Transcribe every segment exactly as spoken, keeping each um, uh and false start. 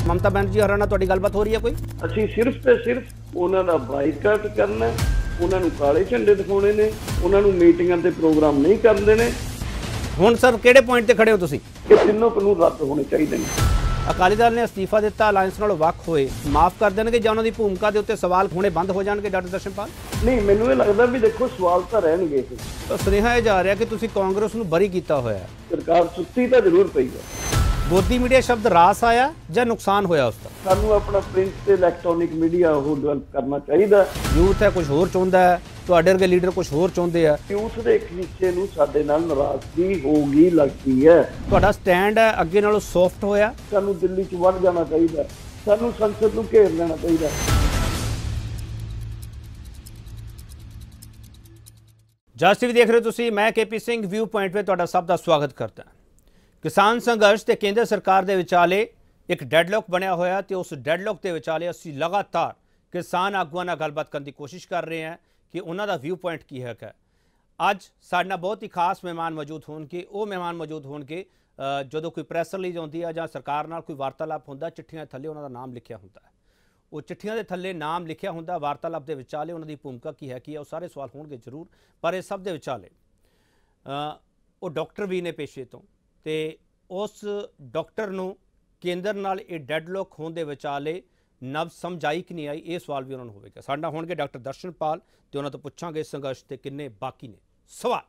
ममता बनर्जी होरां नाल तुहाडी गलबात हो रही है कोई? ਅਸੀਂ ਸਿਰਫ ਤੇ ਸਿਰਫ ਉਹਨਾਂ ਦਾ ਬਾਈਕਾਟ ਕਰਨਾ, ਉਹਨਾਂ ਨੂੰ ਕਾਲੇ ਝੰਡੇ ਦਿਖਾਉਣੇ ਨੇ, ਉਹਨਾਂ ਨੂੰ ਮੀਟਿੰਗਾਂ ਤੇ ਪ੍ਰੋਗਰਾਮ ਨਹੀਂ ਕਰਦੇ ਨੇ। ਹੁਣ ਸਰ ਕਿਹੜੇ ਪੁਆਇੰਟ ਤੇ ਖੜੇ ਹੋ ਤੁਸੀਂ? ਇਹ ਤਿੰਨੋਂ ਕਾਨੂੰਨ ਰੱਦ ਹੋਣੇ ਚਾਹੀਦੇ ਨੇ। ਅਕਾਲੀ ਦਲ ਨੇ ਅਸਤੀਫਾ ਦਿੱਤਾ, ਅਲਾਇੰਸ ਨਾਲੋਂ ਵੱਖ ਹੋਏ, ਮਾਫ ਕਰ ਦੇਣਗੇ ਜਾਂ ਉਹਨਾਂ ਦੀ ਭੂਮਿਕਾ ਦੇ ਉੱਤੇ ਸਵਾਲ ਹੋਣੇ ਬੰਦ ਹੋ ਜਾਣਗੇ ਡਾਕਟਰ ਦਰਸ਼ਨਪਾਲ? ਨਹੀਂ, ਮੈਨੂੰ ਇਹ ਲੱਗਦਾ ਵੀ ਦੇਖੋ ਸਵਾਲ ਤਾਂ ਰਹਿਣਗੇ। ਤਾਂ ਸੁਨੇਹਾ ਇਹ ਜਾ ਰਿਹਾ ਕਿ ਤੁਸੀਂ ਕਾਂਗਰਸ ਨੂੰ ਬਰੀ ਕੀਤਾ ਹੋਇਆ ਹੈ। ਸਰਕਾਰ ਸੁੱਤੀ ਤਾਂ ਜ਼ਰੂਰ ਪਈ ਹੈ। ਗੋਦੀ ਮੀਡੀਆ ਸ਼ਬਦ ਰਾਸ ਆਇਆ ਜਾਂ ਨੁਕਸਾਨ ਹੋਇਆ ਉਸ ਦਾ? ਸਾਨੂੰ ਆਪਣਾ ਪ੍ਰਿੰਟ ਤੇ ਇਲੈਕਟ੍ਰੋਨਿਕ ਮੀਡੀਆ ਉਹ ਡਿਵੈਲਪ ਕਰਨਾ ਚਾਹੀਦਾ। ਯੂਥ ਹੈ ਕੁਝ ਹੋਰ ਚਾਹੁੰਦਾ ਹੈ, ਤੁਹਾਡੇ ਵਰਗੇ ਲੀਡਰ ਕੁਝ ਹੋਰ ਚਾਹੁੰਦੇ ਆ। ਯੂਥ ਦੇ ਇੱਕ ਹਿੱਸੇ ਨੂੰ ਸਾਡੇ ਨਾਲ ਨਾਰਾਜ਼ਗੀ ਹੋਗੀ ਲੱਗਦੀ ਹੈ। ਤੁਹਾਡਾ ਸਟੈਂਡ ਹੈ ਅੱਗੇ ਨਾਲੋਂ ਸੌਫਟ ਹੋਇਆ? ਸਾਨੂੰ ਦਿੱਲੀ 'ਚ ਵੱਧ ਜਾਣਾ ਚਾਹੀਦਾ, ਸਾਨੂੰ ਸੰਸਦ ਨੂੰ ਘੇਰ ਲੈਣਾ ਚਾਹੀਦਾ। ਜਸ ਟੀਵੀ ਦੇਖ ਰਹੇ ਹੋ ਤੁਸੀਂ, ਮੈਂ K P Singh view point 'ਤੇ ਤੁਹਾਡਾ ਸਭ ਦਾ ਸਵਾਗਤ ਕਰਦਾ। ਕਿਸਾਨ ਸੰਘਰਸ਼ ਤੇ ਕੇਂਦਰ ਸਰਕਾਰ ਦੇ ਵਿਚਾਲੇ ਇੱਕ ਡੈਡਲੌਕ ਬਣਿਆ ਹੋਇਆ ਤੇ ਉਸ ਡੈਡਲੌਕ ਦੇ ਵਿਚਾਲੇ ਅਸੀਂ ਲਗਾਤਾਰ ਕਿਸਾਨ ਆਗੂਆਂ ਨਾਲ ਗੱਲਬਾਤ ਕਰਨ ਦੀ ਕੋਸ਼ਿਸ਼ ਕਰ ਰਹੇ ਹਾਂ ਕਿ ਉਹਨਾਂ ਦਾ ਵਿਊ ਪੁਆਇੰਟ ਕੀ ਹੈਗਾ। ਅੱਜ ਸਾਡੇ ਨਾਲ ਬਹੁਤ ਹੀ ਖਾਸ ਮਹਿਮਾਨ ਮੌਜੂਦ ਹੋਣਗੇ। ਉਹ ਮਹਿਮਾਨ ਮੌਜੂਦ ਹੋਣਗੇ ਜਦੋਂ ਕੋਈ ਪ੍ਰੈਸ ਰਿਲੀਜ਼ ਆਉਂਦੀ ਹੈ ਜਾਂ ਸਰਕਾਰ ਨਾਲ ਕੋਈ ਵਾਰਤਾਲਾਪ ਹੁੰਦਾ, ਚਿੱਠੀਆਂ ਥੱਲੇ ਉਹਨਾਂ ਦਾ ਨਾਮ ਲਿਖਿਆ ਹੁੰਦਾ ਹੈ। ਉਹ ਚਿੱਠੀਆਂ ਦੇ ਥੱਲੇ ਨਾਮ ਲਿਖਿਆ ਹੁੰਦਾ, ਵਾਰਤਾਲਾਪ ਦੇ ਵਿਚਾਲੇ ਉਹਨਾਂ ਦੀ ਭੂਮਿਕਾ ਕੀ ਹੈ ਕੀ ਹੈ, ਉਹ ਸਾਰੇ ਸਵਾਲ ਹੋਣਗੇ ਜ਼ਰੂਰ। ਪਰ ਇਹ ਸਭ ਦੇ ਵਿਚਾਲੇ ਉਹ ਡਾਕਟਰ ਵੀ ਨੇ ਪੇਸ਼ੇ ਤੋਂ, ਤੇ ਉਸ ਡਾਕਟਰ ਨੂੰ ਕੇਂਦਰ ਨਾਲ ਇਹ ਡੈਡਲੌਕ ਹੋਣ ਦੇ ਵਿਚਾਲੇ ਨਵ ਸਮਝ ਆਈ ਕਿ ਨਹੀਂ ਆਈ, ਇਹ ਸਵਾਲ ਵੀ ਉਹਨਾਂ ਨੂੰ ਹੋਵੇਗਾ। ਸਾਡੇ ਨਾਲ ਹੋਣਗੇ ਡਾਕਟਰ ਦਰਸ਼ਨਪਾਲ ਤੇ ਉਹਨਾਂ ਤੋਂ ਪੁੱਛਾਂਗੇ ਸੰਘਰਸ਼ ਤੇ ਕਿੰਨੇ ਬਾਕੀ ਨੇ ਸਵਾਲ।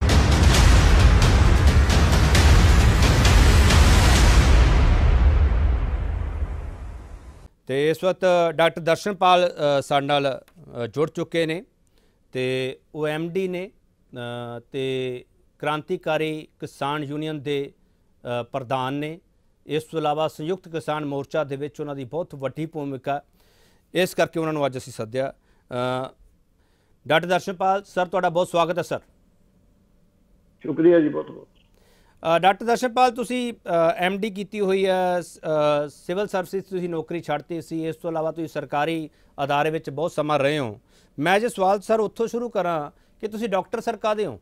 ਤੇ ਇਸ ਵਕਤ ਡਾਕਟਰ ਦਰਸ਼ਨਪਾਲ ਸਾਡੇ ਨਾਲ ਜੁੜ ਚੁੱਕੇ ਨੇ ਤੇ ਉਹ ਐਮ ਡੀ ਨੇ ਤੇ ਕ੍ਰਾਂਤੀਕਾਰੀ ਕਿਸਾਨ ਯੂਨੀਅਨ ਦੇ ਪ੍ਰਧਾਨ ਨੇ। ਇਸ ਤੋਂ ਇਲਾਵਾ ਸੰਯੁਕਤ ਕਿਸਾਨ ਮੋਰਚਾ ਦੇ ਵਿੱਚ ਉਹਨਾਂ ਦੀ ਬਹੁਤ ਵੱਡੀ ਭੂਮਿਕਾ, ਇਸ ਕਰਕੇ ਉਹਨਾਂ ਨੂੰ ਅੱਜ ਅਸੀਂ ਸੱਦਿਆ। ਡਾਕਟਰ ਦਰਸ਼ਨਪਾਲ ਸਰ, ਤੁਹਾਡਾ ਬਹੁਤ ਸਵਾਗਤ ਹੈ ਸਰ। ਸ਼ੁਕਰੀਆ ਜੀ, ਬਹੁਤ ਬਹੁਤ। ਡਾਕਟਰ ਦਰਸ਼ਨਪਾਲ, ਤੁਸੀਂ ਐਮ ਡੀ ਕੀਤੀ ਹੋਈ ਹੈ, ਸਿਵਲ ਸਰਵਿਸ ਤੁਸੀਂ ਨੌਕਰੀ ਛੱਡਤੀ ਸੀ, ਇਸ ਤੋਂ ਇਲਾਵਾ ਤੁਸੀਂ ਸਰਕਾਰੀ ਅਦਾਰੇ ਵਿੱਚ ਬਹੁਤ ਸਮਾਂ ਰਹੇ ਹੋ। ਮੈਂ ਜੇ ਸਵਾਲ ਸਰ ਉੱਥੋਂ ਸ਼ੁਰੂ ਕਰਾਂ ਕਿ ਤੁਸੀਂ ਡਾਕਟਰ ਸਰ ਕਾਹਦੇ ਹੋ?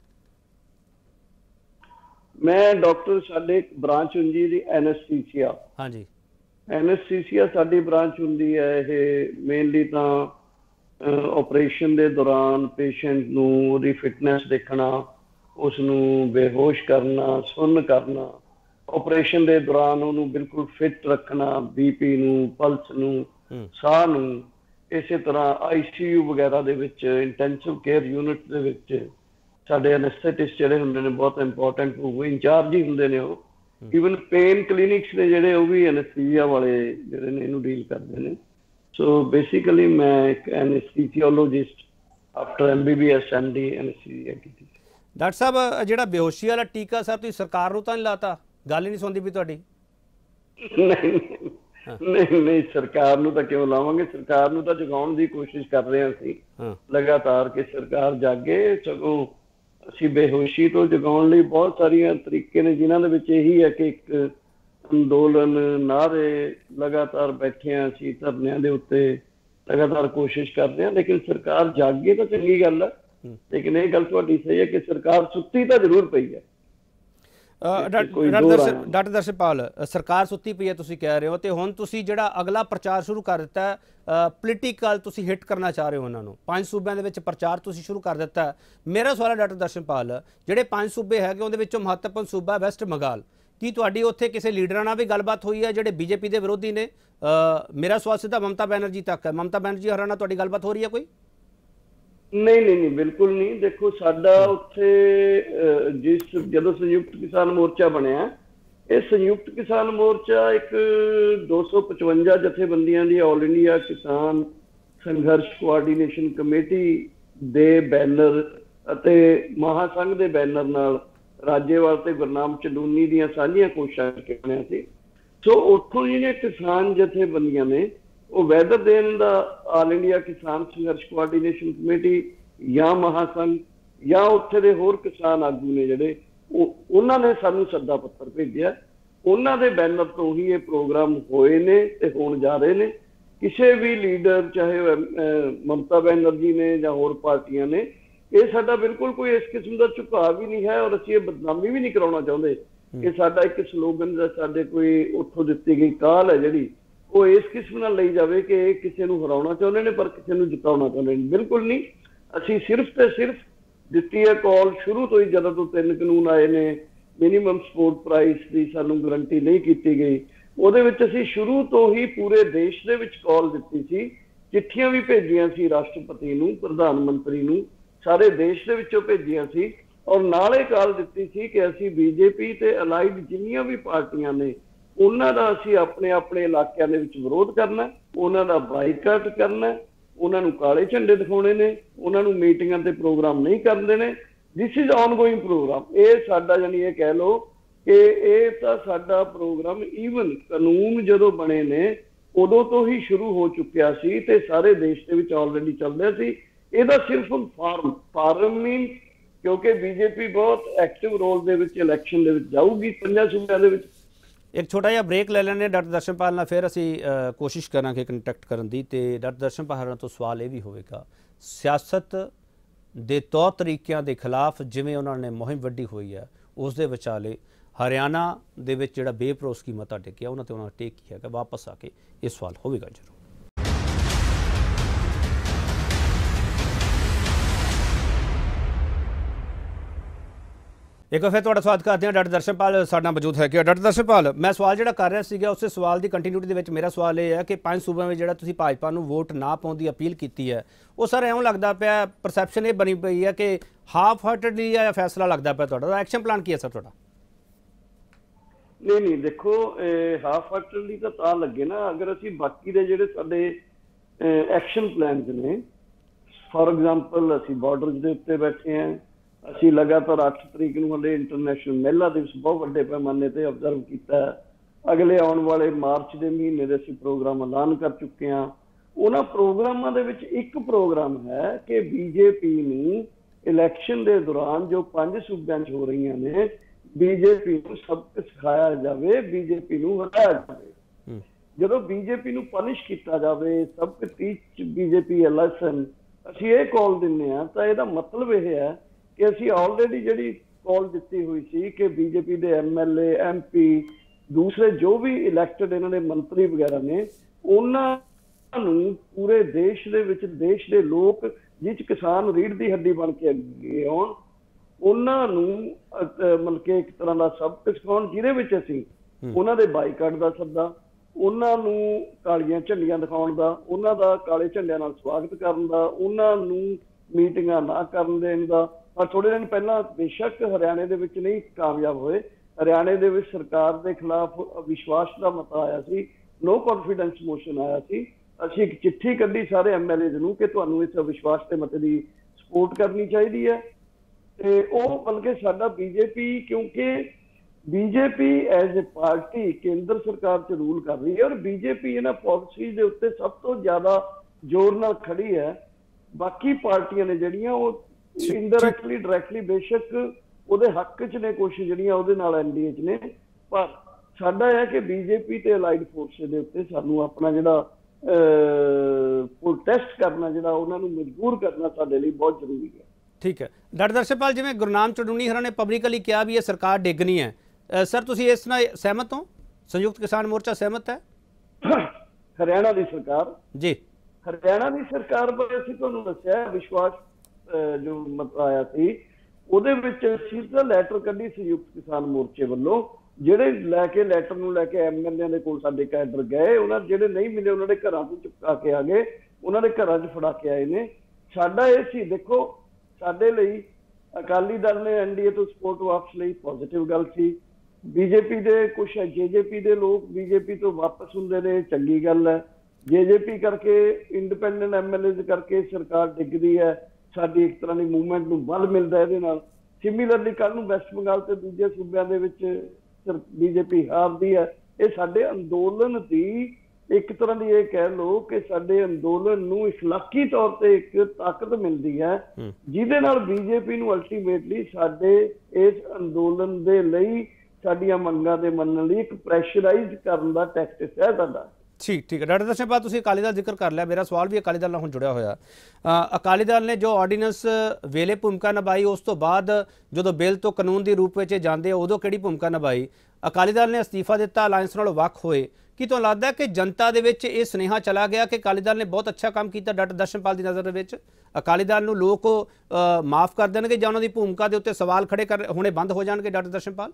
ਮੈਂ ਡਾਕਟਰ, ਸਾਡੇ ਇੱਕ ਬ੍ਰਾਂਚ ਹੁੰਦੀ ਜੀ ਐਨਐਸਥੀਸੀਆ। ਹਾਂਜੀ, ਐਨਐਸਥੀਸੀਆ ਸਾਡੀ ਬ੍ਰਾਂਚ ਹੁੰਦੀ ਹੈ। ਇਹ ਮੇਨਲੀ ਤਾਂ ਆਪਰੇਸ਼ਨ ਦੇ ਦੌਰਾਨ ਪੇਸ਼ੈਂਟ ਨੂੰ ਉਹਦੀ ਫਿਟਨੈਸ ਦੇਖਣਾ, ਉਸ ਨੂੰ ਬੇਹੋਸ਼ ਕਰਨਾ, ਸੁੰਨ ਕਰਨਾ, ਆਪਰੇਸ਼ਨ ਦੇ ਦੌਰਾਨ ਉਹਨੂੰ ਬਿਲਕੁਲ ਫਿੱਟ ਰੱਖਣਾ, ਬੀਪੀ ਨੂੰ, ਪਲਸ ਨੂੰ, ਸਾਹ ਨੂੰ। ਇਸੇ ਤਰ੍ਹਾਂ ਆਈ ਸੀ ਯੂ ਵਗੈਰਾ ਦੇ ਵਿੱਚ, ਇੰਟੈਂਸਿਵ ਕੇਅਰ ਯੂਨਿਟ ਦੇ ਵਿੱਚ ਸਾਡੇ ਐਨਸਥੈਟਿਸਟ ਜਿਹੜੇ ਹੁੰਦੇ ਨੇ ਬਹੁਤ ਇੰਪੋਰਟੈਂਟ, ਉਹ ਇੰਚਾਰਜ ਹੀ ਹੁੰਦੇ ਨੇ। ਉਹ ਈਵਨ ਪੇਨ ਕਲੀਨਿਕਸ ਨੇ ਜਿਹੜੇ, ਉਹ ਵੀ ਐਨਸਥੀਸੀਆ ਵਾਲੇ ਜਿਹੜੇ ਨੇ ਇਹਨੂੰ ਡੀਲ ਕਰਦੇ ਨੇ। ਸੋ ਬੇਸਿਕਲੀ ਮੈਂ ਇੱਕ anaesthesiologist after M B B S M D anaesthesia ਕੀਤੀ। ਡਾਕਟਰ ਸਾਹਿਬ, ਜਿਹੜਾ ਬੇਹੋਸ਼ੀ ਵਾਲਾ ਟੀਕਾ ਸਰ ਤੁਸੀਂ ਸਰਕਾਰ ਨੂੰ ਤਾਂ ਨਹੀਂ ਲਾਤਾ? ਗੱਲ ਹੀ ਨਹੀਂ ਸੁਣਦੀ ਵੀ ਤੁਹਾਡੀ? ਨਹੀਂ ਨਹੀਂ ਨਹੀਂ, ਸਰਕਾਰ ਨੂੰ ਤਾਂ ਕਿਉਂ ਲਾਵਾਂਗੇ? ਸਰਕਾਰ ਨੂੰ ਤਾਂ ਜਗਾਉਣ ਦੀ ਕੋਸ਼ਿਸ਼ ਕਰ ਰਹੇ ਹਾਂ ਅਸੀਂ ਲਗਾਤਾਰ ਕਿ ਸਰਕਾਰ ਜਾਗੇ। ਸਗੋਂ ਅਸੀਂ ਬੇਹੋਸ਼ੀ ਤੋਂ ਜਗਾਉਣ ਲਈ ਬਹੁਤ ਸਾਰੀਆਂ ਤਰੀਕੇ ਨੇ, ਜਿਨ੍ਹਾਂ ਦੇ ਵਿੱਚ ਇਹੀ ਹੈ ਕਿ ਇੱਕ ਅੰਦੋਲਨ, ਨਾਅਰੇ, ਲਗਾਤਾਰ ਬੈਠੇ ਹਾਂ ਅਸੀਂ ਧਰਨਿਆਂ ਦੇ ਉੱਤੇ, ਲਗਾਤਾਰ ਕੋਸ਼ਿਸ਼ ਕਰਦੇ ਹਾਂ। ਲੇਕਿਨ ਸਰਕਾਰ ਜਾਗੇ ਤਾਂ ਚੰਗੀ ਗੱਲ ਹੈ, ਲੇਕਿਨ ਇਹ ਗੱਲ ਤੁਹਾਡੀ ਸਹੀ ਹੈ ਕਿ ਸਰਕਾਰ ਸੁੱਤੀ ਤਾਂ ਜ਼ਰੂਰ ਪਈ ਹੈ। ਡਾਕਟਰ ਦਰਸ਼ਨਪਾਲ, ਸਰਕਾਰ ਸੁੱਤੀ ਪਈ ਹੈ ਤੁਸੀਂ ਕਹਿ ਰਹੇ ਹੋ, ਤੇ ਹੁਣ ਤੁਸੀਂ ਜਿਹੜਾ ਅਗਲਾ ਪ੍ਰਚਾਰ ਸ਼ੁਰੂ ਕਰ ਦਿੱਤਾ, ਪੋਲੀਟੀਕਲ ਤੁਸੀਂ ਹਿੱਟ ਕਰਨਾ ਚਾਹ ਰਹੇ ਹੋ ਉਹਨਾਂ ਨੂੰ, ਪੰਜ ਸੂਬਿਆਂ ਦੇ ਵਿੱਚ ਪ੍ਰਚਾਰ ਤੁਸੀਂ ਸ਼ੁਰੂ ਕਰ ਦਿੱਤਾ। ਮੇਰਾ ਸਵਾਲ ਹੈ ਡਾਕਟਰ ਦਰਸ਼ਨਪਾਲ, ਜਿਹੜੇ ਪੰਜ ਸੂਬੇ ਹੈਗੇ ਉਹਦੇ ਵਿੱਚੋਂ ਮਹੱਤਵਪੂਰਨ ਸੂਬਾ ਵੈਸਟ ਬੰਗਾਲ, ਕੀ ਤੁਹਾਡੀ ਉੱਥੇ ਕਿਸੇ ਲੀਡਰਾਂ ਨਾਲ ਵੀ ਗੱਲਬਾਤ ਹੋਈ ਹੈ ਜਿਹੜੇ ਬੀਜੇਪੀ ਦੇ ਵਿਰੋਧੀ ਨੇ? ਮੇਰਾ ਸਵਾਲ ਸਿੱਧਾ ਮਮਤਾ ਬੈਨਰਜੀ ਤੱਕ ਹੈ। ਮਮਤਾ ਬੈਨਰਜੀ ਹੋਰਾਂ ਨਾਲ ਤੁਹਾਡੀ ਗੱਲਬਾਤ ਹੋ ਰਹੀ ਹੈ ਕੋਈ? ਨਹੀਂ ਨਹੀਂ ਨਹੀਂ, ਬਿਲਕੁਲ ਨਹੀਂ। ਦੇਖੋ, ਸਾਡਾ ਉੱਥੇ ਜਿਸ ਜਦੋਂ ਸੰਯੁਕਤ ਕਿਸਾਨ ਮੋਰਚਾ ਬਣਿਆ, ਇਹ ਸੰਯੁਕਤ ਕਿਸਾਨ ਮੋਰਚਾ ਇੱਕ ਦੋ ਸੌ ਪਚਵੰਜਾ ਜਥੇਬੰਦੀਆਂ ਦੀ ਆਲ ਇੰਡੀਆ ਕਿਸਾਨ ਸੰਘਰਸ਼ ਕੋਆਰਡੀਨੇਸ਼ਨ ਕਮੇਟੀ ਦੇ ਬੈਨਰ ਅਤੇ ਮਹਾਸੰਘ ਦੇ ਬੈਨਰ ਨਾਲ ਰਾਜੇਵਾਲ ਤੇ ਗੁਰਨਾਮ ਚੰਦੂਨੀ ਦੀਆਂ ਸਾਂਝੀਆਂ ਕੋਸ਼ਿਸ਼ਾਂ ਕਰਕੇ ਬਣਿਆ ਸੀ। ਸੋ ਉੱਥੋਂ ਜਿਹੜੀਆਂ ਕਿਸਾਨ ਜਥੇਬੰਦੀਆਂ ਨੇ, ਉਹ ਵੈਦਰ ਦੇਣ ਦਾ ਆਲ ਇੰਡੀਆ ਕਿਸਾਨ ਸੰਘਰਸ਼ ਕੋਆਰਡੀਨੇਸ਼ਨ ਕਮੇਟੀ ਜਾਂ ਮਹਾਸੰਘ ਜਾਂ ਉੱਥੇ ਦੇ ਹੋਰ ਕਿਸਾਨ ਆਗੂ ਨੇ ਜਿਹੜੇ, ਉਹ ਉਹਨਾਂ ਨੇ ਸਾਨੂੰ ਸੱਦਾ ਪੱਤਰ ਭੇਜਿਆ। ਉਹਨਾਂ ਦੇ ਬੈਨਰ ਤੋਂ ਹੀ ਇਹ ਪ੍ਰੋਗਰਾਮ ਹੋਏ ਨੇ ਤੇ ਹੋਣ ਜਾ ਰਹੇ ਨੇ। ਕਿਸੇ ਵੀ ਲੀਡਰ, ਚਾਹੇ ਮਮਤਾ ਬੈਨਰਜੀ ਨੇ ਜਾਂ ਹੋਰ ਪਾਰਟੀਆਂ ਨੇ, ਇਹ ਸਾਡਾ ਬਿਲਕੁਲ ਕੋਈ ਇਸ ਕਿਸਮ ਦਾ ਝੁਕਾਅ ਵੀ ਨਹੀਂ ਹੈ, ਔਰ ਅਸੀਂ ਇਹ ਬਦਨਾਮੀ ਵੀ ਨਹੀਂ ਕਰਾਉਣਾ ਚਾਹੁੰਦੇ। ਇਹ ਸਾਡਾ ਇੱਕ ਸਲੋਗਨ ਜਾਂ ਸਾਡੇ ਕੋਈ ਉੱਥੋਂ ਦਿੱਤੀ ਗਈ ਕਾਲ ਹੈ ਜਿਹੜੀ, ਉਹ ਇਸ ਕਿਸਮ ਨਾਲ ਲਈ ਜਾਵੇ ਕਿ ਇਹ ਕਿਸੇ ਨੂੰ ਹਰਾਉਣਾ ਚਾਹੁੰਦੇ ਨੇ ਪਰ ਕਿਸੇ ਨੂੰ ਜਿਤਾਉਣਾ ਚਾਹੁੰਦੇ ਨੇ। ਬਿਲਕੁਲ ਨਹੀਂ। ਅਸੀਂ ਸਿਰਫ ਤੇ ਸਿਰਫ ਦਿੱਤੀ ਹੈ ਕਾਲ ਸ਼ੁਰੂ ਤੋਂ ਹੀ, ਜਦੋਂ ਤੋਂ ਤਿੰਨ ਕਾਨੂੰਨ ਆਏ ਨੇ ਮਿਨੀਮਮ ਸਪੋਰਟ ਪ੍ਰਾਈਸ ਦੀ ਸਾਨੂੰ ਗਰੰਟੀ ਨਹੀਂ ਕੀਤੀ ਗਈ, ਉਹਦੇ ਵਿੱਚ ਅਸੀਂ ਸ਼ੁਰੂ ਤੋਂ ਹੀ ਪੂਰੇ ਦੇਸ਼ ਦੇ ਵਿੱਚ ਕਾਲ ਦਿੱਤੀ ਸੀ, ਚਿੱਠੀਆਂ ਵੀ ਭੇਜੀਆਂ ਸੀ ਰਾਸ਼ਟਰਪਤੀ ਨੂੰ, ਪ੍ਰਧਾਨ ਮੰਤਰੀ ਨੂੰ, ਸਾਰੇ ਦੇਸ਼ ਦੇ ਵਿੱਚੋਂ ਭੇਜੀਆਂ ਸੀ, ਔਰ ਨਾਲੇ ਕਾਲ ਦਿੱਤੀ ਸੀ ਕਿ ਅਸੀਂ ਬੀਜੇਪੀ ਤੇ ਅਲਾਈਡ ਜਿੰਨੀਆਂ ਵੀ ਪਾਰਟੀਆਂ ਨੇ ਉਹਨਾਂ ਦਾ ਅਸੀਂ ਆਪਣੇ ਆਪਣੇ ਇਲਾਕਿਆਂ ਦੇ ਵਿੱਚ ਵਿਰੋਧ ਕਰਨਾ, ਉਹਨਾਂ ਦਾ ਬਾਈਕਾਟ ਕਰਨਾ, ਉਹਨਾਂ ਨੂੰ ਕਾਲੇ ਝੰਡੇ ਦਿਖਾਉਣੇ ਨੇ, ਉਹਨਾਂ ਨੂੰ ਮੀਟਿੰਗਾਂ ਤੇ ਪ੍ਰੋਗਰਾਮ ਨਹੀਂ ਕਰਦੇ ਨੇ। This is ongoing programme. ਇਹ ਸਾਡਾ ਜਾਨੀ ਇਹ ਕਹਿ ਲਓ ਕਿ ਇਹ ਤਾਂ ਸਾਡਾ ਪ੍ਰੋਗਰਾਮ ਈਵਨ ਕਾਨੂੰਨ ਜਦੋਂ ਬਣੇ ਨੇ ਉਦੋਂ ਤੋਂ ਹੀ ਸ਼ੁਰੂ ਹੋ ਚੁੱਕਿਆ ਸੀ ਤੇ ਸਾਰੇ ਦੇਸ਼ ਦੇ ਵਿੱਚ ਆਲਰੇਡੀ ਚੱਲ ਰਿਹਾ ਸੀ। ਇਹਦਾ ਸਿਰਫ ਫਾਰਮ ਫਾਰਮ ਮੀਨ ਕਿਉਂਕਿ ਬੀਜੇਪੀ ਬਹੁਤ ਐਕਟਿਵ ਰੋਲ ਦੇ ਵਿੱਚ ਇਲੈਕਸ਼ਨ ਦੇ ਵਿੱਚ ਜਾਊਗੀ ਪੰਜਾਂ ਸੂਬਿਆਂ ਦੇ ਵਿੱਚ। एक छोटा जिहा ब्रेक ले लैने डॉक्टर दर्शनपाल नाल, फिर असी कोशिश करांगे कंटैक्ट करन दी। ते डॉक्टर दर्शनपाल तो सवाल ये भी होवेगा, सियासत दे तौर तरीकों के खिलाफ जिवें उन्होंने मुहिम वड्डी हुई है उस दे विचाले हरियाणा दे विच जिहड़ा बेभरोसगी मता टेकिया उन्होंने तो उन्होंने टेक किया, वापस आके ये सवाल होवेगा जरूर। एक बार फिर तुहाडा स्वागत करते हैं। डॉक्टर दर्शनपाल साडे नाल मौजूद है कि डॉक्टर दर्शनपाल मैं सवाल जिहड़ा कर रहा सीगा उस सवाल की कंटीन्यूटी दे विच मेरा सवाल ये है कि पंज सूबे में जिहड़ा तुसीं भाजपा नूं वोट ना पाउण दी अपील कीती है वो सर इउं लगदा पिया परसैप्शन ये बनी पई है कि हाफ हार्टेडली या फैसला लगदा पिया तुहाडा एक्शन प्लान की है सर तुहाडा? नहीं नहीं देखो हाफ हार्टेडली तो तां लगे ना अगर असीं बाकी दे जिहड़े साडे एक्शन प्लान्स ने, फॉर एग्जांपल असीं बॉर्डर्स दे उत्ते बैठे हैं, ਅਸੀਂ ਲਗਾਤਾਰ ਅੱਠ ਤਰੀਕ ਨੂੰ ਹਲੇ ਇੰਟਰਨੈਸ਼ਨਲ ਮਹਿਲਾ ਦਿਵਸ ਬਹੁਤ ਵੱਡੇ ਪੈਮਾਨੇ ਤੇ ਆਬਜ਼ਰਵ ਕੀਤਾ ਹੈ। ਅਗਲੇ ਆਉਣ ਵਾਲੇ ਮਾਰਚ ਦੇ ਮਹੀਨੇ ਦੇ ਅਸੀਂ ਪ੍ਰੋਗਰਾਮ ਐਲਾਨ ਕਰ ਚੁੱਕੇ ਹਾਂ। ਉਹਨਾਂ ਪ੍ਰੋਗਰਾਮਾਂ ਦੇ ਵਿੱਚ ਇੱਕ ਪ੍ਰੋਗਰਾਮ ਹੈ ਕਿ ਬੀਜੇਪੀ ਨੂੰ ਇਲੈਕਸ਼ਨ ਦੇ ਦੌਰਾਨ ਜੋ ਪੰਜ ਸੂਬਿਆਂ 'ਚ ਹੋ ਰਹੀਆਂ ਨੇ ਬੀਜੇਪੀ ਨੂੰ ਸਬਕ ਸਿਖਾਇਆ ਜਾਵੇ, ਬੀਜੇਪੀ ਨੂੰ ਹਟਾਇਆ ਜਾਵੇ। ਜਦੋਂ ਬੀਜੇਪੀ ਨੂੰ ਪਨਿਸ਼ ਕੀਤਾ ਜਾਵੇ, ਸਬਕ ਟੀਚ ਬੀਜੇਪੀ ਅ ਲੈਸਨ, ਅਸੀਂ ਇਹ ਕਾਲ ਦਿੰਦੇ ਹਾਂ ਤਾਂ ਇਹਦਾ ਮਤਲਬ ਇਹ ਹੈ ਕਿ ਅਸੀਂ ਆਲਰੇਡੀ ਜਿਹੜੀ ਕਾਲ ਦਿੱਤੀ ਹੋਈ ਸੀ ਕਿ ਬੀਜੇਪੀ ਦੇ M L A M P ਦੂਸਰੇ ਜੋ ਵੀ ਇਲੈਕਟਡ ਇਹਨਾਂ ਦੇ ਮੰਤਰੀ ਵਗੈਰਾ ਨੇ ਉਹਨਾਂ ਨੂੰ ਪੂਰੇ ਦੇਸ਼ ਦੇ ਵਿੱਚ ਦੇਸ਼ ਦੇ ਲੋਕ ਜਿਹ 'ਚ ਕਿਸਾਨ ਰੀੜ੍ਹ ਦੀ ਹੱਡੀ ਬਣ ਕੇ ਅੱਗੇ ਆਉਣ, ਉਹਨਾਂ ਨੂੰ ਮਤਲਬ ਕਿ ਇੱਕ ਤਰ੍ਹਾਂ ਦਾ ਸਬਕ ਸਿਖਾਉਣ ਜਿਹਦੇ ਵਿੱਚ ਅਸੀਂ ਉਹਨਾਂ ਦੇ ਬਾਈਕਾਟ ਦਾ ਸੱਦਾ, ਉਹਨਾਂ ਨੂੰ ਕਾਲੀਆਂ ਝੰਡੀਆਂ ਦਿਖਾਉਣ ਦਾ, ਉਹਨਾਂ ਦਾ ਕਾਲੇ ਝੰਡਿਆਂ ਨਾਲ ਸਵਾਗਤ ਕਰਨ ਦਾ, ਉਹਨਾਂ ਨੂੰ ਮੀਟਿੰਗਾਂ ਨਾ ਕਰਨ ਦੇਣ ਦਾ। ਪਰ ਥੋੜੇ ਦਿਨ ਪਹਿਲਾਂ ਬੇਸ਼ੱਕ ਹਰਿਆਣੇ ਦੇ ਵਿੱਚ ਨਹੀਂ ਕਾਮਯਾਬ ਹੋਏ, ਹਰਿਆਣੇ ਦੇ ਵਿੱਚ ਸਰਕਾਰ ਦੇ ਖਿਲਾਫ ਵਿਸ਼ਵਾਸ ਦਾ ਮਤਾ ਆਇਆ ਸੀ, ਨੋ ਕੌਨਫੀਡੈਂਸ ਮੋਸ਼ਨ ਆਇਆ ਸੀ। ਅਸੀਂ ਇੱਕ ਚਿੱਠੀ ਕੱਢੀ ਸਾਰੇ ਐਮ ਐਲ ਏ ਨੂੰ ਕਿ ਤੁਹਾਨੂੰ ਇਸ ਵਿਸ਼ਵਾਸ ਦੇ ਮਤੇ ਦੀ ਸਪੋਰਟ ਕਰਨੀ ਚਾਹੀਦੀ ਹੈ। ਤੇ ਉਹ ਬਲਕਿ ਸਾਡਾ ਬੀਜੇਪੀ ਕਿਉਂਕਿ ਬੀਜੇਪੀ ਐਜ਼ ਏ ਪਾਰਟੀ ਕੇਂਦਰ ਸਰਕਾਰ 'ਚ ਰੂਲ ਕਰ ਰਹੀ ਹੈ ਔਰ ਬੀਜੇਪੀ ਇਹਨਾਂ ਪਾਲਿਸੀਜ਼ ਦੇ ਉੱਤੇ ਸਭ ਤੋਂ ਜ਼ਿਆਦਾ ਜ਼ੋਰ ਨਾਲ ਖੜੀ ਹੈ। ਬਾਕੀ ਪਾਰਟੀਆਂ ਨੇ ਜਿਹੜੀਆਂ ਉਹ ਇਨਡਾਇਰੈਕਟਲੀ ਡਾਇਰੈਕਟਲੀ ਬੇਸ਼ੱਕ ਉਹਦੇ ਹੱਕ 'ਚ ਨੇ ਕੁਛ ਜਿਹੜੀਆਂ ਉਹਦੇ ਨਾਲ ਐਨਡੀਏ 'ਚ ਨੇ, ਪਰ ਸਾਡਾ ਇਹ ਹੈ ਕਿ ਬੀਜੇਪੀ ਤੇ ਅਲਾਈਡ ਫੋਰਸਿਸ ਦੇ ਉੱਤੇ ਸਾਨੂੰ ਆਪਣਾ ਜਿਹੜਾ ਪ੍ਰੋਟੈਸਟ ਕਰਨਾ, ਜਿਹੜਾ ਉਹਨਾਂ ਨੂੰ ਮਜਬੂਰ ਕਰਨਾ ਸਾਡੇ ਲਈ ਬਹੁਤ ਜ਼ਰੂਰੀ ਹੈ। ठीक है डॉक्टर दर्शनपाल, जिवें गुरनाम चढ़ूनी हरां ने पब्लिकली कहा भी ये सरकार डिगनी है, सर तुसीं इस नाल सहमत हो? संयुक्त किसान मोर्चा सहमत है? हरियाणा की सरकार जी हरियाणा की सरकार बारे असीं तुहानूं दस्सिआ विश्वास जो मत आया सी ਉਹਦੇ ਵਿੱਚ ਅਸੀਂ ਤਾਂ ਲੈਟਰ ਕੱਢੀ ਸੰਯੁਕਤ ਕਿਸਾਨ ਮੋਰਚੇ ਵੱਲੋਂ, ਜਿਹੜੇ ਲੈ ਕੇ ਲੈਟਰ ਨੂੰ ਲੈ ਕੇ ਐਮਐਲਏ ਦੇ ਕੋਲ ਸਾਡੇ ਕੈਡਰ ਗਏ, ਉਹਨਾਂ ਜਿਹੜੇ ਨਹੀਂ ਮਿਲੇ ਉਹਨਾਂ ਦੇ ਘਰਾਂ ਤੋਂ ਚੁੱਕਾ ਕੇ ਆ ਗਏ, ਉਹਨਾਂ ਦੇ ਘਰਾਂ 'ਚ ਫੜਾ ਕੇ ਆਏ ਨੇ। ਸਾਡਾ ਇਹ ਸੀ ਦੇਖੋ ਸਾਡੇ ਲਈ ਅਕਾਲੀ ਦਲ ਨੇ ਐਨਡੀਏ ਤੋਂ ਸਪੋਰਟ ਵਾਪਸ ਲਈ ਪੋਜ਼ਿਟਿਵ ਗੱਲ ਸੀ, ਬੀਜੇਪੀ ਦੇ ਕੁਛ ਜੇਜੇਪੀ ਦੇ ਲੋਕ ਬੀਜੇਪੀ ਤੋਂ ਵਾਪਸ ਹੁੰਦੇ ਨੇ ਚੰਗੀ ਗੱਲ ਹੈ, ਜੇਜੇਪੀ ਕਰਕੇ ਇੰਡੀਪੈਂਡੈਂਟ ਐਮਐਲਏ ਕਰਕੇ ਸਰਕਾਰ ਡਿੱਗਦੀ ਹੈ, ਸਾਡੀ ਇੱਕ ਤਰ੍ਹਾਂ ਦੀ ਮੂਵਮੈਂਟ ਨੂੰ ਬਲ ਮਿਲਦਾ ਇਹਦੇ ਨਾਲ। ਸਿਮਿਲਰਲੀ ਕੱਲ੍ਹ ਨੂੰ ਵੈਸਟ ਬੰਗਾਲ ਤੇ ਦੂਜੇ ਸੂਬਿਆਂ ਦੇ ਵਿੱਚ ਬੀਜੇਪੀ ਹਾਰਦੀ ਹੈ। ਇਹ ਸਾਡੇ ਅੰਦੋਲਨ ਦੀ ਇੱਕ ਤਰ੍ਹਾਂ ਦੀ ਇਹ ਕਹਿ ਲਓ ਕਿ ਸਾਡੇ ਅੰਦੋਲਨ ਨੂੰ ਇਖਲਾਕੀ ਤੌਰ ਤੇ ਇੱਕ ਤਾਕਤ ਮਿਲਦੀ ਹੈ ਜਿਹਦੇ ਨਾਲ ਬੀਜੇਪੀ ਨੂੰ ਅਲਟੀਮੇਟਲੀ ਸਾਡੇ ਇਸ ਅੰਦੋਲਨ ਦੇ ਲਈ ਸਾਡੀਆਂ ਮੰਗਾਂ ਦੇ ਮੰਨਣ ਲਈ ਇੱਕ ਪ੍ਰੈਸ਼ਰਾਈਜ਼ ਕਰਨ ਦਾ ਟੈਕਟਿਕ ਹੈ ਸਾਡਾ। ਠੀਕ ਠੀਕ ਹੈ ਡਾਕਟਰ ਦਰਸ਼ਨਪਾਲ, ਤੁਸੀਂ ਅਕਾਲੀ ਦਲ ਜ਼ਿਕਰ ਕਰ ਲਿਆ, ਮੇਰਾ ਸਵਾਲ ਵੀ ਅਕਾਲੀ ਦਲ ਨਾਲ ਹੁਣ ਜੁੜਿਆ ਹੋਇਆ। ਅ, ਅਕਾਲੀ ਦਲ ਨੇ ਜੋ ਆਰਡੀਨੈਂਸ ਵੇਲੇ ਭੂਮਿਕਾ ਨਿਭਾਈ, ਉਸ ਤੋਂ ਬਾਅਦ ਜਦੋਂ ਬਿੱਲ ਤੋਂ ਕਾਨੂੰਨ ਦੀ ਰੂਪ ਵਿੱਚ ਜਾਂਦੇ ਉਦੋਂ ਕਿਹੜੀ ਭੂਮਿਕਾ ਨਿਭਾਈ? ਅਕਾਲੀ ਦਲ ਨੇ ਅਸਤੀਫਾ ਦਿੱਤਾ, ਅਲਾਇੰਸ ਨਾਲੋਂ ਵੱਖ ਹੋਏ। ਕੀ ਤੁਹਾਨੂੰ ਲੱਗਦਾ ਕਿ ਜਨਤਾ ਦੇ ਵਿੱਚ ਇਹ ਸੁਨੇਹਾ ਚਲਾ ਗਿਆ ਕਿ ਅਕਾਲੀ ਦਲ ਨੇ ਬਹੁਤ ਅੱਛਾ ਕੰਮ ਕੀਤਾ ਡਾਕਟਰ ਦਰਸ਼ਨਪਾਲ ਦੀ ਨਜ਼ਰ ਦੇ ਵਿੱਚ? ਅਕਾਲੀ ਦਲ ਨੂੰ ਲੋਕ ਮਾਫ ਕਰ ਦੇਣਗੇ ਜਾਂ ਉਹਨਾਂ ਦੀ ਭੂਮਿਕਾ ਦੇ ਉੱਤੇ ਸਵਾਲ ਖੜੇ ਕਰ ਹੋਣੇ ਬੰਦ ਹੋ ਜਾਣਗੇ ਡਾਕਟਰ ਦਰਸ਼ਨਪਾਲ?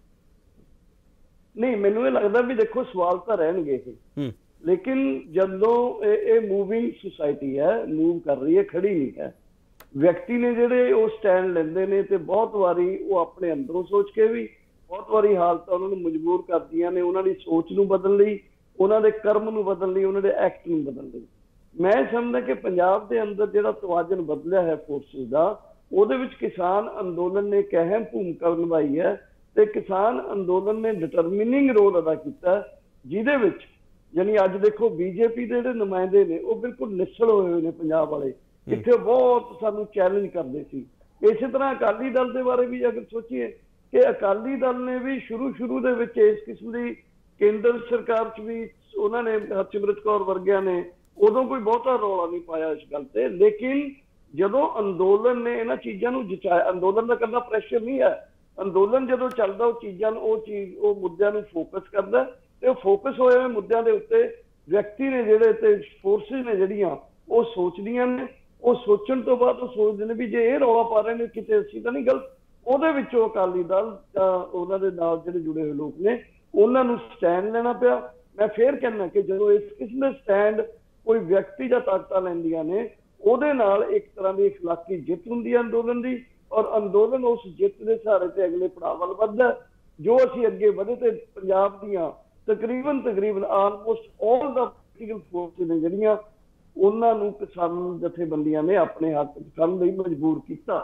ਨਹੀਂ, ਮੈਨੂੰ ਇਹ ਲੱਗਦਾ ਵੀ ਦੇਖੋ ਸਵਾਲ ਤਾਂ ਰਹਿਣਗੇ ਇਹ, ਲੇਕਿਨ ਜਦੋਂ ਇਹ ਮੂਵਿੰਗ ਸੁਸਾਇਟੀ ਹੈ, ਮੂਵ ਕਰ ਰਹੀ ਹੈ, ਖੜੀ ਨਹੀਂ ਹੈ। ਵਿਅਕਤੀ ਨੇ ਜਿਹੜੇ ਉਹ ਸਟੈਂਡ ਲੈਂਦੇ ਨੇ ਤੇ ਬਹੁਤ ਵਾਰੀ ਉਹ ਆਪਣੇ ਅੰਦਰੋਂ ਸੋਚ ਕੇ ਵੀ, ਬਹੁਤ ਵਾਰੀ ਹਾਲਤਾਂ ਉਹਨਾਂ ਨੂੰ ਮਜਬੂਰ ਕਰਦੀਆਂ ਨੇ ਉਹਨਾਂ ਦੀ ਸੋਚ ਨੂੰ ਬਦਲਣ ਲਈ, ਉਹਨਾਂ ਦੇ ਕਰਮ ਨੂੰ ਬਦਲਣ ਲਈ, ਉਹਨਾਂ ਦੇ ਐਕਟ ਨੂੰ ਬਦਲਣ ਲਈ। ਮੈਂ ਸਮਝਦਾ ਕਿ ਪੰਜਾਬ ਦੇ ਅੰਦਰ ਜਿਹੜਾ ਤਵਾਜ਼ਨ ਬਦਲਿਆ ਹੈ ਫੋਰਸਿਸ ਦਾ, ਉਹਦੇ ਵਿੱਚ ਕਿਸਾਨ ਅੰਦੋਲਨ ਨੇ ਇੱਕ ਅਹਿਮ ਭੂਮਿਕਾ ਨਿਭਾਈ ਹੈ ਤੇ ਕਿਸਾਨ ਅੰਦੋਲਨ ਨੇ ਡਿਟਰਮਿਨਿੰਗ ਰੋਲ ਅਦਾ ਕੀਤਾ, ਜਿਹਦੇ ਵਿੱਚ ਯਾਨੀ ਅੱਜ ਦੇਖੋ ਬੀਜੇਪੀ ਦੇ ਜਿਹੜੇ ਨੁਮਾਇੰਦੇ ਨੇ ਉਹ ਬਿਲਕੁਲ ਨਿਸਲ ਹੋਏ ਹੋਏ ਨੇ ਪੰਜਾਬ ਵਾਲੇ, ਇੱਥੇ ਬਹੁਤ ਸਾਨੂੰ ਚੈਲੰਜ ਕਰਦੇ ਸੀ। ਇਸੇ ਤਰ੍ਹਾਂ ਅਕਾਲੀ ਦਲ ਦੇ ਬਾਰੇ ਵੀ ਅਗਰ ਸੋਚੀਏ ਕਿ ਅਕਾਲੀ ਦਲ ਨੇ ਵੀ ਸ਼ੁਰੂ ਸ਼ੁਰੂ ਦੇ ਵਿੱਚ ਇਸ ਕਿਸਮ ਦੀ ਕੇਂਦਰ ਸਰਕਾਰ 'ਚ ਵੀ ਉਹਨਾਂ ਨੇ ਹਰਸਿਮਰਤ ਕੌਰ ਵਰਗਿਆਂ ਨੇ ਉਦੋਂ ਕੋਈ ਬਹੁਤਾ ਰੌਲਾ ਨਹੀਂ ਪਾਇਆ ਇਸ ਗੱਲ ਤੇ, ਲੇਕਿਨ ਜਦੋਂ ਅੰਦੋਲਨ ਨੇ ਇਹਨਾਂ ਚੀਜ਼ਾਂ ਨੂੰ ਜਚਾਇਆ, ਅੰਦੋਲਨ ਦਾ ਕਰਨਾ ਪ੍ਰੈਸ਼ਰ ਨਹੀਂ ਹੈ, ਅੰਦੋਲਨ ਜਦੋਂ ਚੱਲਦਾ ਉਹ ਚੀਜ਼ਾਂ ਨੂੰ ਉਹ ਚੀਜ਼ ਉਹ ਮੁੱਦਿਆਂ ਨੂੰ ਫੋਕਸ ਕਰਦਾ ਤੇ ਉਹ ਫੋਕਸ ਹੋਏ ਹੋਏ ਮੁੱਦਿਆਂ ਦੇ ਉੱਤੇ ਵਿਅਕਤੀ ਨੇ ਜਿਹੜੇ ਤੇ ਫੋਰਸਿਸ ਨੇ ਜਿਹੜੀਆਂ ਉਹ ਸੋਚਦੀਆਂ ਨੇ, ਉਹ ਸੋਚਣ ਤੋਂ ਬਾਅਦ ਉਹ ਸੋਚਦੇ ਨੇ ਵੀ ਜੇ ਇਹ ਰੌਲਾ ਪਾ ਰਹੇ ਨੇ ਕਿਤੇ ਅਸੀਂ ਤਾਂ ਨਹੀਂ ਗਲਤ। ਉਹਦੇ ਵਿੱਚੋਂ ਅਕਾਲੀ ਦਲ ਉਹਨਾਂ ਦੇ ਨਾਲ ਜਿਹੜੇ ਜੁੜੇ ਹੋਏ ਲੋਕ ਨੇ ਉਹਨਾਂ ਨੂੰ ਸਟੈਂਡ ਲੈਣਾ ਪਿਆ। ਮੈਂ ਫੇਰ ਕਹਿਣਾ ਕਿ ਜਦੋਂ ਇਸ ਕਿਸਮ ਦੇ ਸਟੈਂਡ ਕੋਈ ਵਿਅਕਤੀ ਜਾਂ ਤਾਕਤਾਂ ਲੈਂਦੀਆਂ ਨੇ, ਉਹਦੇ ਨਾਲ ਇੱਕ ਤਰ੍ਹਾਂ ਦੀ ਇਖਲਾਕੀ ਜਿੱਤ ਹੁੰਦੀ ਹੈ ਅੰਦੋਲਨ ਦੀ, ਔਰ ਅੰਦੋਲਨ ਉਸ ਜਿੱਤ ਦੇ ਸਹਾਰੇ ਤੇ ਅਗਲੇ ਪੜਾਅ ਵੱਲ ਵੱਧਦਾ। ਜੋ ਅਸੀਂ ਅੱਗੇ ਵਧੇ ਤੇ ਪੰਜਾਬ ਦੀਆਂ ਤਕਰੀਬਨ ਤਕਰੀਬਨ ਆਲਮੋਸਟ ਆਲ ਦਾ ਪੋਲੀਟੀਕਲ ਫੋਰਸਿਸ ਨੇ ਜਿਹੜੀਆਂ ਉਹਨਾਂ ਨੂੰ ਕਿਸਾਨ ਜਥੇਬੰਦੀਆਂ ਨੇ ਆਪਣੇ ਹੱਕ ਕਰਨ ਲਈ ਮਜਬੂਰ ਕੀਤਾ।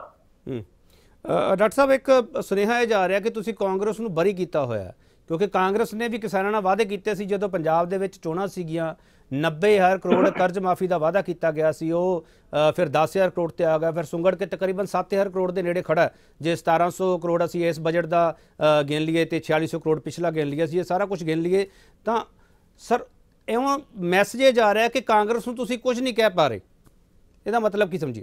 ਡਾਕਟਰ ਸਾਹਿਬ, ਇੱਕ ਸੁਨੇਹਾ ਇਹ ਜਾ ਰਿਹਾ ਕਿ ਤੁਸੀਂ ਕਾਂਗਰਸ ਨੂੰ ਬਰੀ ਕੀਤਾ ਹੋਇਆ, ਕਿਉਂਕਿ ਕਾਂਗਰਸ ਨੇ ਵੀ ਕਿਸਾਨਾਂ ਨਾਲ ਵਾਅਦੇ ਕੀਤੇ ਸੀ ਜਦੋਂ ਪੰਜਾਬ ਦੇ ਵਿੱਚ ਚੋਣਾਂ ਸੀਗੀਆਂ, ਨੱਬੇ ਹਜ਼ਾਰ ਕਰੋੜ ਕਰਜ਼ ਮਾਫੀ ਦਾ ਵਾਅਦਾ ਕੀਤਾ ਗਿਆ ਸੀ, ਉਹ ਫਿਰ ਦਸ ਹਜ਼ਾਰ ਕਰੋੜ ਤੇ ਆ ਗਿਆ, ਫਿਰ ਸੁੰਗੜ ਕੇ ਤਕਰੀਬਨ ਸੱਤ ਹਜ਼ਾਰ ਕਰੋੜ ਦੇ ਨੇੜੇ ਖੜਾ। ਜੇ ਸਤਾਰਾਂ ਸੌ ਕਰੋੜ ਅਸੀਂ ਇਸ ਬਜਟ ਦਾ ਗਿਣ ਲਈਏ ਤੇ ਛਿਆਲੀ ਸੌ ਕਰੋੜ ਪਿਛਲਾ ਗਿਣ ਲਈਏ, ਅਸੀਂ ਇਹ ਸਾਰਾ ਕੁਝ ਗਿਣ ਲਈਏ ਤਾਂ ਸਰ ਇਉਂ ਮੈਸੇਜ ਇਹ ਜਾ ਰਿਹਾ ਕਿ ਕਾਂਗਰਸ ਨੂੰ ਤੁਸੀਂ ਕੁਝ ਨਹੀਂ ਕਹਿ ਪਾ ਰਹੇ, ਇਹਦਾ ਮਤਲਬ ਕੀ ਸਮਝੀਏ?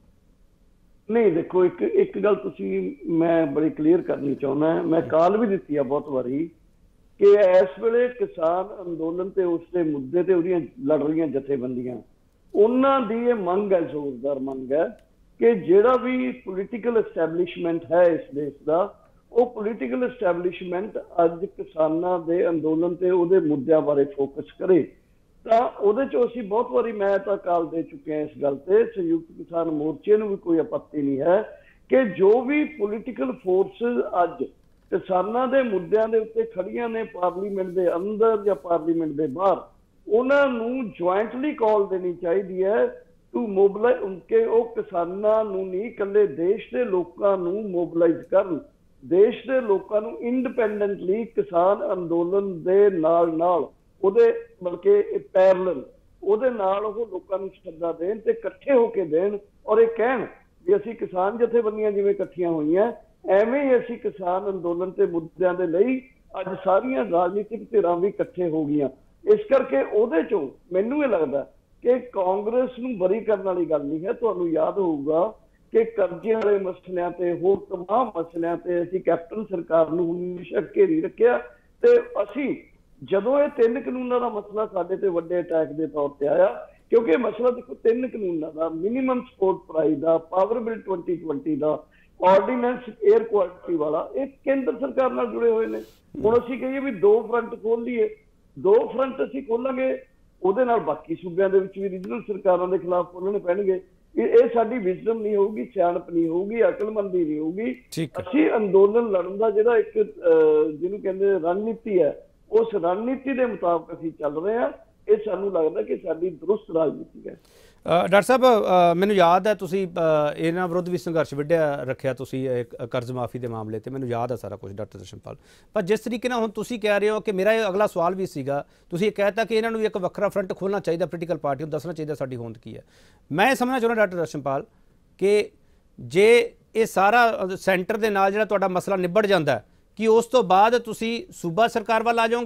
ਨਹੀਂ ਦੇਖੋ, ਇੱਕ ਇੱਕ ਗੱਲ ਤੁਸੀਂ ਮੈਂ ਬੜੀ ਕਲੀਅਰ ਕਰਨੀ ਚਾਹੁੰਦਾ, ਮੈਂ ਕਾਲ ਵੀ ਦਿੱਤੀ ਆ ਬਹੁਤ ਵਾਰੀ ਕਿ ਇਸ ਵੇਲੇ ਕਿਸਾਨ ਅੰਦੋਲਨ ਤੇ ਉਸ ਦੇ ਮੁੱਦੇ ਤੇ ਉਹਦੀਆਂ ਲੜ ਰਹੀਆਂ ਜਥੇਬੰਦੀਆਂ, ਉਹਨਾਂ ਦੀ ਇਹ ਮੰਗ ਹੈ, ਜ਼ੋਰਦਾਰ ਮੰਗ ਹੈ ਕਿ ਜਿਹੜਾ ਵੀ ਪੋਲੀਟੀਕਲ ਐਸਟੈਬਲਿਸ਼ਮੈਂਟ ਹੈ ਇਸ ਦੇਸ਼ ਦਾ, ਉਹ ਪੋਲੀਟੀਕਲ ਐਸਟੈਬਲਿਸ਼ਮੈਂਟ ਅੱਜ ਕਿਸਾਨਾਂ ਦੇ ਅੰਦੋਲਨ ਤੇ ਉਹਦੇ ਮੁੱਦਿਆਂ ਬਾਰੇ ਫੋਕਸ ਕਰੇ। ਤਾਂ ਉਹਦੇ 'ਚ ਅਸੀਂ ਬਹੁਤ ਵਾਰੀ ਮੈਂ ਤਾਂ ਕਾਲ ਦੇ ਚੁੱਕੇ ਹਾਂ ਇਸ ਗੱਲ ਤੇ, ਸੰਯੁਕਤ ਕਿਸਾਨ ਮੋਰਚੇ ਨੂੰ ਵੀ ਕੋਈ ਆਪੱਤੀ ਨਹੀਂ ਹੈ ਕਿ ਜੋ ਵੀ ਪੋਲੀਟੀਕਲ ਫੋਰਸਿਸ ਅੱਜ ਕਿਸਾਨਾਂ ਦੇ ਮੁੱਦਿਆਂ ਦੇ ਉੱਤੇ ਖੜੀਆਂ ਨੇ ਪਾਰਲੀਮੈਂਟ ਦੇ ਅੰਦਰ ਜਾਂ ਪਾਰਲੀਮੈਂਟ ਦੇ ਬਾਹਰ, ਉਹਨਾਂ ਨੂੰ ਜੁਆਇੰਟਲੀ ਕਾਲ ਦੇਣੀ ਚਾਹੀਦੀ ਹੈ ਟੂ ਮੋਬਿਲਾਈਜ਼ ਕਿ ਉਹ ਕਿਸਾਨਾਂ ਨੂੰ ਨਹੀਂ, ਇਕੱਲੇ ਦੇਸ਼ ਦੇ ਲੋਕਾਂ ਨੂੰ ਮੋਬਿਲਾਈਜ਼ ਕਰਨ, ਦੇਸ਼ ਦੇ ਲੋਕਾਂ ਨੂੰ ਇੰਡੀਪੈਂਡੈਂਟਲੀ ਕਿਸਾਨ ਅੰਦੋਲਨ ਦੇ ਨਾਲ ਨਾਲ ਉਹਦੇ ਬਲਕਿ ਪੈਰਲਲ ਉਹਦੇ ਨਾਲ ਉਹ ਲੋਕਾਂ ਨੂੰ ਸੱਦਾ ਦੇਣ ਤੇ ਇਕੱਠੇ ਹੋ ਕੇ ਦੇਣ ਔਰ ਇਹ ਕਹਿਣ ਵੀ ਅਸੀਂ ਕਿਸਾਨ ਜਥੇਬੰਦੀਆਂ ਜਿਵੇਂ ਇਕੱਠੀਆਂ ਹੋਈਆਂ ਐਵੇਂ ਹੀ ਅਸੀਂ ਕਿਸਾਨ ਅੰਦੋਲਨ ਤੇ ਮੁੱਦਿਆਂ ਦੇ ਲਈ ਅੱਜ ਸਾਰੀਆਂ ਰਾਜਨੀਤਿਕ ਧਿਰਾਂ ਵੀ ਇਕੱਠੇ ਹੋ ਗਈਆਂ। ਇਸ ਕਰਕੇ ਉਹਦੇ ਚੋਂ ਮੈਨੂੰ ਇਹ ਲੱਗਦਾ ਕਿ ਕਾਂਗਰਸ ਨੂੰ ਬਰੀ ਕਰਨ ਵਾਲੀ ਗੱਲ ਨਹੀਂ ਹੈ। ਤੁਹਾਨੂੰ ਯਾਦ ਹੋਊਗਾ ਕਿ ਕਰਜ਼ੇ ਵਾਲੇ ਮਸਲਿਆਂ ਤੇ ਹੋਰ ਤਮਾਮ ਮਸਲਿਆਂ ਤੇ ਅਸੀਂ ਕੈਪਟਨ ਸਰਕਾਰ ਨੂੰ ਹਮੇਸ਼ਾ ਘੇਰੀ ਰੱਖਿਆ ਤੇ ਅਸੀਂ ਜਦੋਂ ਇਹ ਤਿੰਨ ਕਾਨੂੰਨਾਂ ਦਾ ਮਸਲਾ ਸਾਡੇ ਤੇ ਵੱਡੇ ਅਟੈਕ ਦੇ ਤੌਰ ਤੇ ਆਇਆ, ਕਿਉਂਕਿ ਇਹ ਮਸਲਾ ਦੇਖੋ ਤਿੰਨ ਕਾਨੂੰਨਾਂ ਦਾ, ਮਿਨੀਮਮ ਸਪੋਰਟ ਪ੍ਰਾਈਸ ਦਾ, ਪਾਵਰ ਬਿੱਲ ਟਵੰਟੀ ਟਵੰਟੀ ਦਾ, ਆਰਡੀਨੈਂਸ 에ਅਰ ਕੁਆਲਿਟੀ ਵਾਲਾ, ਇਹ ਕੇਂਦਰ ਸਰਕਾਰ ਨਾਲ ਜੁੜੇ ਹੋਏ ਨੇ। ਹੁਣ ਅਸੀਂ ਕਹੀਏ ਵੀ ਦੋ ਫਰੰਟ ਖੋਲ ਲਈਏ, ਦੋ ਫਰੰਟ ਅਸੀਂ ਖੋਲਾਂਗੇ, ਉਹਦੇ ਨਾਲ ਬਾਕੀ ਸੂਬਿਆਂ ਦੇ ਵਿੱਚ ਵੀ ਰੀਜਨਲ ਸਰਕਾਰਾਂ ਦੇ ਖਿਲਾਫ ਖੋਲਣੇ ਪੈਣਗੇ। ਇਹ ਸਾਡੀ ਵਿਜ਼ਡਮ ਨਹੀਂ ਹੋਊਗੀ, ਸਿਆਣਪ ਨਹੀਂ ਹੋਊਗੀ, ਅਕਲਮੰਦੀ ਨਹੀਂ ਹੋਊਗੀ। ਅਸੀਂ ਅੰਦੋਲਨ ਲੜਨ ਦਾ ਜਿਹੜਾ ਇੱਕ ਜਿਹਨੂੰ ਕਹਿੰਦੇ ਰਣਨੀਤੀ ਹੈ, ਉਸ ਰਣਨੀਤੀ ਦੇ ਮੁਤਾਬਕ ਅਸੀਂ ਚੱਲ ਰਹੇ ਹਾਂ। ਇਹ ਸਾਨੂੰ ਲੱਗਦਾ ਕਿ ਸਾਡੀ ਦਰੁਸਤ ਰਾਜਨੀਤੀ ਹੈ। ਡਾਕਟਰ ਸਾਹਿਬ, ਮੈਨੂੰ ਯਾਦ ਹੈ ਤੁਸੀਂ ਇਹਨਾਂ ਵਿਰੁੱਧ ਵੀ ਸੰਘਰਸ਼ ਵਿੱਢਿਆ ਰੱਖਿਆ ਤੁਸੀਂ ਕਰਜ਼ ਮਾਫੀ ਦੇ ਮਾਮਲੇ ਤੇ, ਮੈਨੂੰ ਯਾਦ ਹੈ ਸਾਰਾ ਕੁਝ ਡਾਕਟਰ ਦਰਸ਼ਨਪਾਲ। ਪਰ ਜਿਸ ਤਰੀਕੇ ਨਾਲ ਹੁਣ ਤੁਸੀਂ ਕਹਿ ਰਹੇ ਹੋ ਕਿ ਮੇਰਾ ਇਹ ਅਗਲਾ ਸਵਾਲ ਵੀ ਸੀਗਾ, ਤੁਸੀਂ ਇਹ ਕਹਿਤਾ ਕਿ ਇਹਨਾਂ ਨੂੰ ਇੱਕ ਵੱਖਰਾ ਫਰੰਟ ਖੋਲ੍ਹਣਾ ਚਾਹੀਦਾ, ਪੋਲੀਟੀਕਲ ਪਾਰਟੀ ਨੂੰ ਦੱਸਣਾ ਚਾਹੀਦਾ ਸਾਡੀ ਹੋਂਦ ਕੀ ਹੈ। ਮੈਂ ਇਹ ਸਮਝਣਾ ਚਾਹੁੰਦਾ ਡਾਕਟਰ ਦਰਸ਼ਨਪਾਲ ਕਿ ਜੇ ਇਹ ਸਾਰਾ ਸੈਂਟਰ ਦੇ ਨਾਲ ਜਿਹੜਾ ਤੁਹਾਡਾ ਮਸਲਾ ਨਿਬੜ ਜਾਂਦਾ ਕਿ ਉਸ ਤੋਂ ਬਾਅਦ ਤੁਸੀਂ ਸੂਬਾ ਸਰਕਾਰ ਵੱਲ ਆ ਜਾਓਗੇ,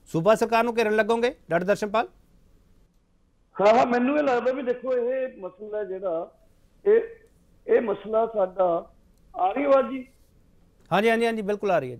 सूबा सरकार ਨੂੰ ਘੇਰਨ ਲੱਗੋਗੇ ਡਾਕਟਰ ਦਰਸ਼ਨਪਾਲ? ਹਾਂ ਹਾਂ ਮੈਨੂੰ ਇਹ ਲੱਗਦਾ ਵੀ ਦੇਖੋ ਇਹ ਮਸਲਾ ਜਿਹੜਾ ਇਹ ਇਹ ਮਸਲਾ ਸਾਡਾ ਆ ਰਹੀ ਆਵਾਜ਼ ਜੀ? ਹਾਂਜੀ ਹਾਂਜੀ ਹਾਂਜੀ ਬਿਲਕੁਲ ਆ ਰਹੀ ਹੈ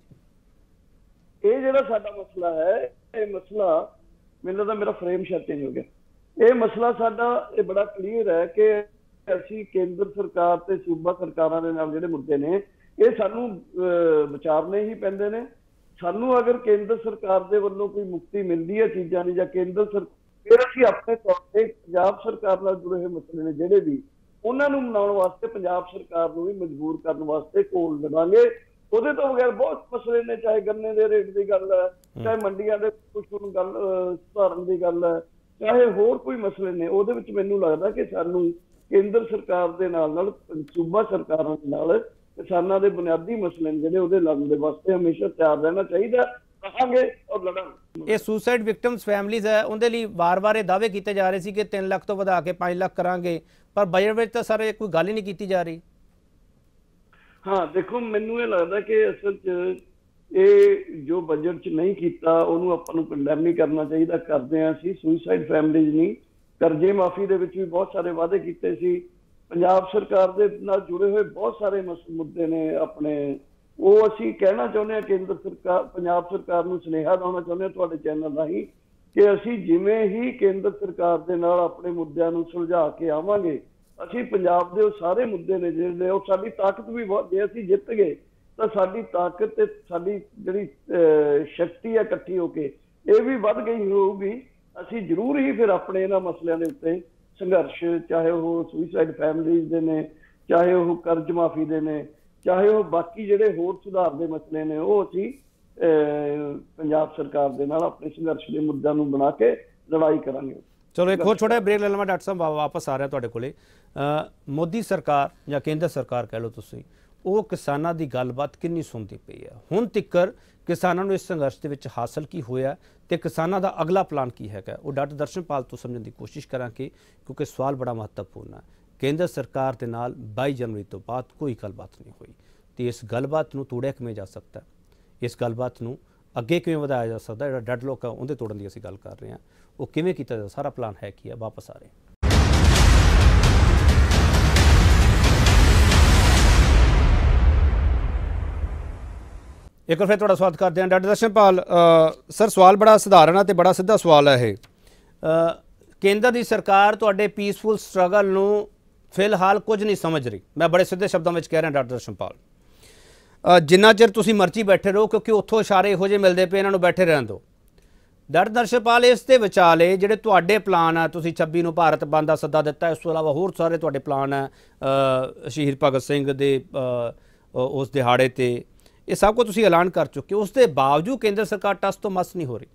ਜੀ। ਇਹ ਜਿਹੜਾ ਸਾਡਾ ਮਸਲਾ ਹੈ ਇਹ ਮਸਲਾ ਮੈਨੂੰ ਲੱਗਦਾ ਮੇਰਾ ਫਰੇਮ ਸ਼ਾਇਦ ਚੇਂਜ ਹੋ ਗਿਆ। ਇਹ ਮਸਲਾ ਸਾਡਾ ਇਹ ਬੜਾ ਕਲੀਅਰ ਹੈ ਕਿ ਅਸੀਂ ਕੇਂਦਰ ਸਰਕਾਰ ਤੇ ਸੂਬਾ ਸਰਕਾਰਾਂ ਦੇ ਨਾਲ ਜਿਹੜੇ ਮੁੱਦੇ ਨੇ ਇਹ ਸਾਨੂੰ ਵਿਚਾਰਨੇ ਹੀ ਪੈਂਦੇ ਨੇ। ਸਾਨੂੰ ਅਗਰ ਕੇਂਦਰ ਸਰਕਾਰ ਦੇ ਵੱਲੋਂ ਕੋਈ ਮੁਕਤੀ ਮਿਲਦੀ ਹੈ ਚੀਜ਼ਾਂ ਦੀ ਜਾਂ ਕੇਂਦਰ ਸਰਕਾਰ ਫਿਰ ਅਸੀਂ ਆਪਣੇ ਤੌਰ ਤੇ ਪੰਜਾਬ ਸਰਕਾਰ ਨਾਲ ਜੁੜੇ ਹੋਏ ਮਸਲੇ ਨੇ ਜਿਹੜੇ ਵੀ ਉਹਨਾਂ ਨੂੰ ਮਨਾਉਣ ਵਾਸਤੇ ਪੰਜਾਬ ਸਰਕਾਰ ਨੂੰ ਵੀ ਮਜਬੂਰ ਕਰਨ ਵਾਸਤੇ ਕੋਲ ਲੜਾਂਗੇ। ਉਹਦੇ ਤੋਂ ਬਗੈਰ ਬਹੁਤ ਮਸਲੇ ਨੇ, ਚਾਹੇ ਗੰਨੇ ਦੇ ਰੇਟ ਦੀ ਗੱਲ ਹੈ, ਚਾਹੇ ਮੰਡੀਆਂ ਦੇ ਕੁਝ ਗੱਲ ਸੁਧਾਰਨ ਦੀ ਗੱਲ ਹੈ, ਚਾਹੇ ਹੋਰ ਕੋਈ ਮਸਲੇ ਨੇ। ਉਹਦੇ ਵਿੱਚ ਮੈਨੂੰ ਲੱਗਦਾ ਕਿ ਸਾਨੂੰ ਕੇਂਦਰ ਸਰਕਾਰ ਦੇ ਨਾਲ ਨਾਲ ਸੂਬਾ ਸਰਕਾਰਾਂ ਦੇ ਨਾਲ ਕਿਸਾਨਾਂ ਦੇ ਬੁਨਿਆਦੀ ਮਸਲੇ ਨੇ ਜਿਹੜੇ ਉਹਦੇ ਲੜਨ ਦੇ ਵਾਸਤੇ ਹਮੇਸ਼ਾ ਤਿਆਰ ਰਹਿਣਾ ਚਾਹੀਦਾ। ਰਹਾਂਗੇ ਔਰ ਲੜਾਂਗੇ। ਇਹ ਸੁਸਾਈਡ ਵਿਕਟਮਸ ਫੈਮਲੀਜ਼ ਹੈ ਉਹਦੇ ਲਈ ਵਾਰ-ਵਾਰ ਇਹ ਦਾਅਵੇ ਕੀਤੇ ਜਾ ਰਹੇ ਸੀ ਕਿ ਤਿੰਨ ਲੱਖ ਤੋਂ ਵਧਾ ਕੇ ਪੰਜ ਲੱਖ ਕਰਾਂਗੇ, ਪਰ ਬਜਟ ਵਿੱਚ ਤਾਂ ਸਰ ਕੋਈ ਗੱਲ ਹੀ ਨਹੀਂ ਕੀਤੀ ਜਾ ਰਹੀ। ਹਾਂ ਦੇਖੋ ਮੈਨੂੰ ਇਹ ਲੱਗਦਾ ਕਿ ਅਸਲ 'ਚ ਇਹ ਜੋ ਬਜਟ 'ਚ ਨਹੀਂ ਕੀਤਾ ਉਹਨੂੰ ਆਪਾਂ ਨੂੰ ਕੰਡੈਮ ਨਹੀਂ ਕਰਨਾ ਚਾਹੀਦਾ। ਕਰਦੇ ਹਾਂ ਅਸੀਂ ਸੁਸਾਈਡ ਫੈਮਲੀਜ਼ ਨਹੀਂ, ਕਰਜ਼ੇ ਮਾਫੀ ਦੇ ਵਿੱਚ ਵੀ ਬਹੁਤ ਸਾਰੇ ਵਾਅਦੇ ਕੀਤੇ ਸੀ। ਪੰਜਾਬ ਸਰਕਾਰ ਦੇ ਨਾਲ ਜੁੜੇ ਹੋਏ ਬਹੁਤ ਸਾਰੇ ਮੁੱਦੇ ਨੇ ਆਪਣੇ, ਉਹ ਅਸੀਂ ਕਹਿਣਾ ਚਾਹੁੰਦੇ ਹਾਂ ਕੇਂਦਰ ਸਰਕਾਰ ਪੰਜਾਬ ਸਰਕਾਰ ਨੂੰ ਸੁਨੇਹਾ ਦੇਣਾ ਚਾਹੁੰਦੇ ਹਾਂ ਤੁਹਾਡੇ ਚੈਨਲ ਰਾਹੀਂ ਕਿ ਅਸੀਂ ਜਿਵੇਂ ਹੀ ਕੇਂਦਰ ਸਰਕਾਰ ਦੇ ਨਾਲ ਆਪਣੇ ਮੁੱਦਿਆਂ ਨੂੰ ਸੁਲਝਾ ਕੇ ਆਵਾਂਗੇ, ਅਸੀਂ ਪੰਜਾਬ ਦੇ ਉਹ ਸਾਰੇ ਮੁੱਦੇ ਨੇ ਜਿਹੜੇ ਉਹ ਸਾਡੀ ਤਾਕਤ ਵੀ ਬਹੁਤ, ਜੇ ਅਸੀਂ ਜਿੱਤ ਗਏ ਤਾਂ ਸਾਡੀ ਤਾਕਤ ਤੇ ਸਾਡੀ ਜਿਹੜੀ ਸ਼ਕਤੀ ਹੈ ਇਕੱਠੀ ਹੋ ਕੇ ਇਹ ਵੀ ਵੱਧ ਗਈ ਹੋਊਗੀ। ਅਸੀਂ ਜ਼ਰੂਰ ਹੀ ਫਿਰ ਆਪਣੇ ਇਹਨਾਂ ਮਸਲਿਆਂ ਦੇ ਉੱਤੇ ਸੰਘਰਸ਼, ਚਾਹੇ ਉਹ ਸੁਸਾਈਡ ਫੈਮਲੀਜ਼ ਦੇ ਨੇ, ਚਾਹੇ ਉਹ ਕਰਜ਼ ਮਾਫੀ ਦੇ ਨੇ, ਚਾਹੇ ਉਹ ਬਾਕੀ ਜਿਹੜੇ ਹੋਰ ਸੁਧਾਰ ਦੇ ਮਸਲੇ ਨੇ, ਉਹ ਅਸੀਂ ਪੰਜਾਬ ਸਰਕਾਰ ਦੇ ਨਾਲ ਆਪਣੇ ਸੰਘਰਸ਼ ਦੇ ਮੁੱਦਿਆਂ ਨੂੰ ਬਣਾ ਕੇ ਲੜਾਈ ਕਰਾਂਗੇ। ਚਲੋ ਇੱਕ ਹੋਰ ਛੋਟਾ ਬ੍ਰੇਕ ਲੈ ਲਵਾਂ ਡਾਕਟਰ ਸਾਹਿਬ, ਵਾਪਸ ਆ ਰਿਹਾ ਤੁਹਾਡੇ ਕੋਲੇ। ਮੋਦੀ ਸਰਕਾਰ ਜਾਂ ਕੇਂਦਰ ਸਰਕਾਰ ਕਹਿ ਲਓ ਤੁਸੀਂ, ਉਹ ਕਿਸਾਨਾਂ ਦੀ ਗੱਲਬਾਤ ਕਿੰਨੀ ਸੁਣਦੀ ਪਈ ਹੈ? ਹੁਣ ਤੱਕਰ ਕਿਸਾਨਾਂ ਨੂੰ ਇਸ ਸੰਘਰਸ਼ ਦੇ ਵਿੱਚ ਹਾਸਲ ਕੀ ਹੋਇਆ ਤੇ ਕਿਸਾਨਾਂ ਦਾ ਅਗਲਾ ਪਲਾਨ ਕੀ ਹੈਗਾ, ਉਹ ਡਾਕਟਰ ਦਰਸ਼ਨਪਾਲ ਤੋਂ ਸਮਝਣ ਦੀ ਕੋਸ਼ਿਸ਼ ਕਰਾਂਗੇ, ਕਿਉਂਕਿ ਸਵਾਲ ਬੜਾ ਮਹੱਤਵਪੂਰਨ ਹੈ। ਕੇਂਦਰ ਸਰਕਾਰ ਦੇ ਨਾਲ ਬਾਈ ਜਨਵਰੀ ਤੋਂ ਬਾਅਦ ਕੋਈ ਗੱਲਬਾਤ ਨਹੀਂ ਹੋਈ ਤੇ ਇਸ ਗੱਲਬਾਤ ਨੂੰ ਤੋੜਿਆ ਕਿਵੇਂ ਜਾ ਸਕਦਾ, ਇਸ ਗੱਲਬਾਤ ਨੂੰ ਅੱਗੇ ਕਿਵੇਂ ਵਧਾਇਆ ਜਾ ਸਕਦਾ? ਜਿਹੜਾ ਡੈਡਲੋਕ ਹੈ ਉਹਦੇ ਤੋੜਨ ਦੀ ਅਸੀਂ ਗੱਲ ਕਰ ਰਹੇ ਹਾਂ, ਉਹ ਕਿਵੇਂ ਕੀਤਾ ਜਾ, ਸਾਰਾ ਪਲਾਨ ਹੈ ਕੀ ਹੈ? ਵਾਪਸ ਆ ਰਹੇ ਇੱਕ ਵਾਰ ਫਿਰ ਤੁਹਾਡਾ ਸਵਾਗਤ ਕਰਦੇ ਹਾਂ। ਡਾਕਟਰ ਦਰਸ਼ਨਪਾਲ ਸਰ, ਸਵਾਲ ਬੜਾ ਸਧਾਰਨ ਹੈ ਤੇ ਬੜਾ ਸਿੱਧਾ ਸਵਾਲ ਹੈ ਇਹ। ਕੇਂਦਰ ਦੀ ਸਰਕਾਰ ਤੁਹਾਡੇ ਪੀਸਫੁਲ ਸਟਰਗਲ ਨੂੰ ਫਿਲਹਾਲ ਕੁਝ ਨਹੀਂ ਸਮਝ ਰਹੀ। ਮੈਂ ਬੜੇ ਸਿੱਧੇ ਸ਼ਬਦਾਂ ਵਿੱਚ ਕਹਿ ਰਿਹਾ ਡਾਕਟਰ ਦਰਸ਼ਨਪਾਲ, ਜਿੰਨਾ ਚਿਰ ਤੁਸੀਂ ਮਰਜ਼ੀ ਬੈਠੇ ਰਹੋ, ਕਿਉਂਕਿ ਉੱਥੋਂ ਇਸ਼ਾਰੇ ਇਹੋ ਜਿਹੇ ਮਿਲਦੇ ਪਏ, ਇਹਨਾਂ ਨੂੰ ਬੈਠੇ ਰਹਿਣ ਦਿਓ। ਡਾਕਟਰ ਦਰਸ਼ਨਪਾਲ, ਇਸ ਦੇ ਵਿਚਾਲੇ ਜਿਹੜੇ ਤੁਹਾਡੇ ਪਲਾਨ ਆ, ਤੁਸੀਂ ਛੱਬੀ ਨੂੰ ਭਾਰਤ ਬੰਦ ਦਾ ਸੱਦਾ ਦਿੱਤਾ, ਇਸ ਤੋਂ ਇਲਾਵਾ ਹੋਰ ਸਾਰੇ ਤੁਹਾਡੇ ਪਲਾਨ ਆ ਸ਼ਹੀਦ ਭਗਤ ਸਿੰਘ ਦੇ ਉਸ ਦਿਹਾੜੇ ਤੇ, ਇਹ ਸਭ ਕੁਝ ਤੁਸੀਂ ਐਲਾਨ ਕਰ ਚੁੱਕੇ ਹੋ, ਉਸ ਦੇ ਬਾਵਜੂਦ ਕੇਂਦਰ ਸਰਕਾਰ ਟਸ ਤੋਂ ਮਸ ਨਹੀਂ ਹੋ ਰਹੀ।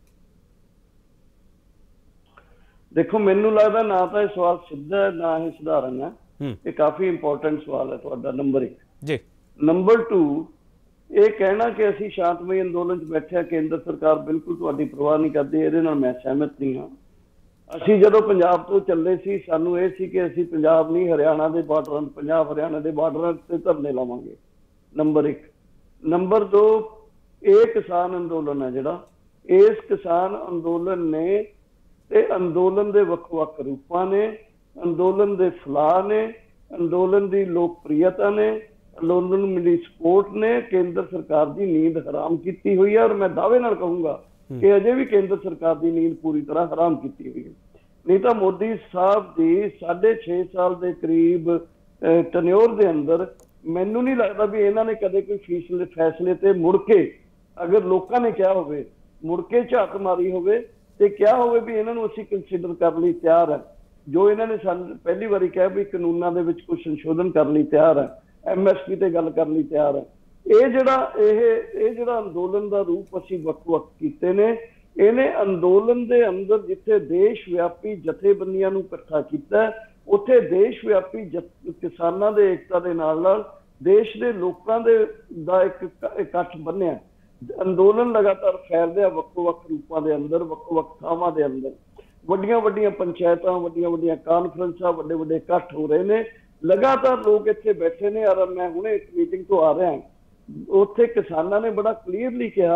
ਦੇਖੋ ਮੈਨੂੰ ਲੱਗਦਾ ਨਾ ਤਾਂ ਇਹ ਸਵਾਲ ਸਿੱਧਾ ਹੈ ਨਾ ਹੀ ਸਧਾਰਨ ਹੈ, ਇਹ ਕਾਫੀ ਇੰਪੋਰਟੈਂਟ ਸਵਾਲ ਹੈ ਤੁਹਾਡਾ। ਨੰਬਰ ਇੱਕ ਜੀ। ਨੰਬਰ ਟੂ, ਇਹ ਕਹਿਣਾ ਕਿ ਅਸੀਂ ਸ਼ਾਂਤਮਈ ਅੰਦੋਲਨ 'ਚ ਬੈਠੇ ਹਾਂ, ਕੇਂਦਰ ਸਰਕਾਰ ਬਿਲਕੁਲ ਤੁਹਾਡੀ ਪਰਵਾਹ ਨਹੀਂ ਕਰਦੀ, ਇਹਦੇ ਨਾਲ ਮੈਂ ਸਹਿਮਤ ਨਹੀਂ ਹਾਂ। ਅਸੀਂ ਜਦੋਂ ਪੰਜਾਬ ਤੋਂ ਚੱਲੇ ਸੀ ਸਾਨੂੰ ਇਹ ਸੀ ਕਿ ਅਸੀਂ ਪੰਜਾਬ ਨਹੀਂ ਹਰਿਆਣਾ ਦੇ ਬਾਰਡਰਾਂ, ਪੰਜਾਬ ਹਰਿਆਣਾ ਦੇ ਬਾਰਡਰਾਂ ਤੇ ਧਰਨੇ ਲਾਵਾਂਗੇ। ਨੰਬਰ ਇੱਕ। ਨੰਬਰ ਦੋ, ਇਹ ਕਿਸਾਨ ਅੰਦੋਲਨ ਹੈ ਜਿਹੜਾ, ਇਸ ਕਿਸਾਨ ਅੰਦੋਲਨ ਨੇ ਤੇ ਅੰਦੋਲਨ ਦੇ ਵੱਖ ਵੱਖ ਰੂਪਾਂ ਨੇ, ਅੰਦੋਲਨ ਦੇ ਫਲਾਹ ਨੇ, ਅੰਦੋਲਨ ਦੀ ਲੋਕਪ੍ਰਿਯਤਾ ਨੇ, ਅੰਦੋਲਨ ਨੂੰ ਮਿਲੀ ਸਪੋਰਟ ਨੇ ਕੇਂਦਰ ਸਰਕਾਰ ਦੀ ਨੀਂਦ ਹਰਾਮ ਕੀਤੀ ਹੋਈ ਹੈ। ਔਰ ਮੈਂ ਦਾਅਵੇ ਨਾਲ ਕਹੂੰਗਾ ਕਿ ਅਜੇ ਵੀ ਕੇਂਦਰ ਸਰਕਾਰ ਦੀ ਨੀਂਦ ਪੂਰੀ ਤਰ੍ਹਾਂ ਹਰਾਮ ਕੀਤੀ ਹੋਈ ਹੈ। ਨਹੀਂ ਤਾਂ ਮੋਦੀ ਸਾਹਿਬ ਦੀ ਸਾਢੇ ਛੇ ਸਾਲ ਦੇ ਕਰੀਬ ਟਨਿਓਰ ਦੇ ਅੰਦਰ ਮੈਨੂੰ ਨਹੀਂ ਲੱਗਦਾ ਵੀ ਇਹਨਾਂ ਨੇ ਕਦੇ ਕੋਈ ਫੀਸਲੇ ਫੈਸਲੇ ਤੇ ਮੁੜ ਕੇ, ਅਗਰ ਲੋਕਾਂ ਨੇ ਕਿਹਾ ਹੋਵੇ, ਮੁੜ ਕੇ ਝਾਤ ਮਾਰੀ ਹੋਵੇ ਤੇ ਕਿਹਾ ਹੋਵੇ ਵੀ ਇਹਨਾਂ ਨੂੰ ਅਸੀਂ ਕੰਸੀਡਰ ਕਰਨ ਲਈ ਤਿਆਰ ਹੈ। ਜੋ ਇਹਨਾਂ ਨੇ ਸਾਨੂੰ ਪਹਿਲੀ ਵਾਰੀ ਕਿਹਾ ਵੀ ਕਾਨੂੰਨਾਂ ਦੇ ਵਿੱਚ ਕੁਝ ਸੰਸ਼ੋਧਨ ਕਰਨ ਲਈ ਤਿਆਰ ਹੈ, ਐਮ ਐਸ ਪੀ ਤੇ ਗੱਲ ਕਰਨ ਲਈ ਤਿਆਰ ਹੈ। ਇਹ ਜਿਹੜਾ ਇਹ ਇਹ ਜਿਹੜਾ ਅੰਦੋਲਨ ਦਾ ਰੂਪ ਅਸੀਂ ਵੱਖ ਵੱਖ ਕੀਤੇ ਨੇ, ਇਹਨੇ ਅੰਦੋਲਨ ਦੇ ਅੰਦਰ ਜਿੱਥੇ ਦੇਸ਼ ਵਿਆਪੀ ਜਥੇਬੰਦੀਆਂ ਨੂੰ ਇਕੱਠਾ ਕੀਤਾ, ਉੱਥੇ ਦੇਸ਼ ਵਿਆਪੀ ਕਿਸਾਨਾਂ ਦੇ ਏਕਤਾ ਦੇ ਨਾਲ ਨਾਲ ਦੇਸ਼ ਦੇ ਲੋਕਾਂ ਦੇ ਦਾ ਇੱਕ ਇਕੱਠ ਬੰਨਿਆ। ਅੰਦੋਲਨ ਲਗਾਤਾਰ ਫੈਲਦੇ ਆ ਵੱਖ ਵੱਖ ਰੂਪਾਂ ਦੇ ਅੰਦਰ, ਵੱਖ ਵੱਖ ਥਾਵਾਂ ਦੇ ਅੰਦਰ। ਵੱਡੀਆਂ ਵੱਡੀਆਂ ਪੰਚਾਇਤਾਂ, ਵੱਡੀਆਂ ਵੱਡੀਆਂ ਕਾਨਫਰੰਸਾਂ, ਵੱਡੇ ਵੱਡੇ ਇਕੱਠ ਹੋ ਰਹੇ ਨੇ, ਲਗਾਤਾਰ ਲੋਕ ਇੱਥੇ ਬੈਠੇ ਨੇ। ਔਰ ਮੈਂ ਹੁਣੇ ਇੱਕ ਮੀਟਿੰਗ ਤੋਂ ਆ ਰਿਹਾ, ਉੱਥੇ ਕਿਸਾਨਾਂ ਨੇ ਬੜਾ ਕਲੀਅਰਲੀ ਕਿਹਾ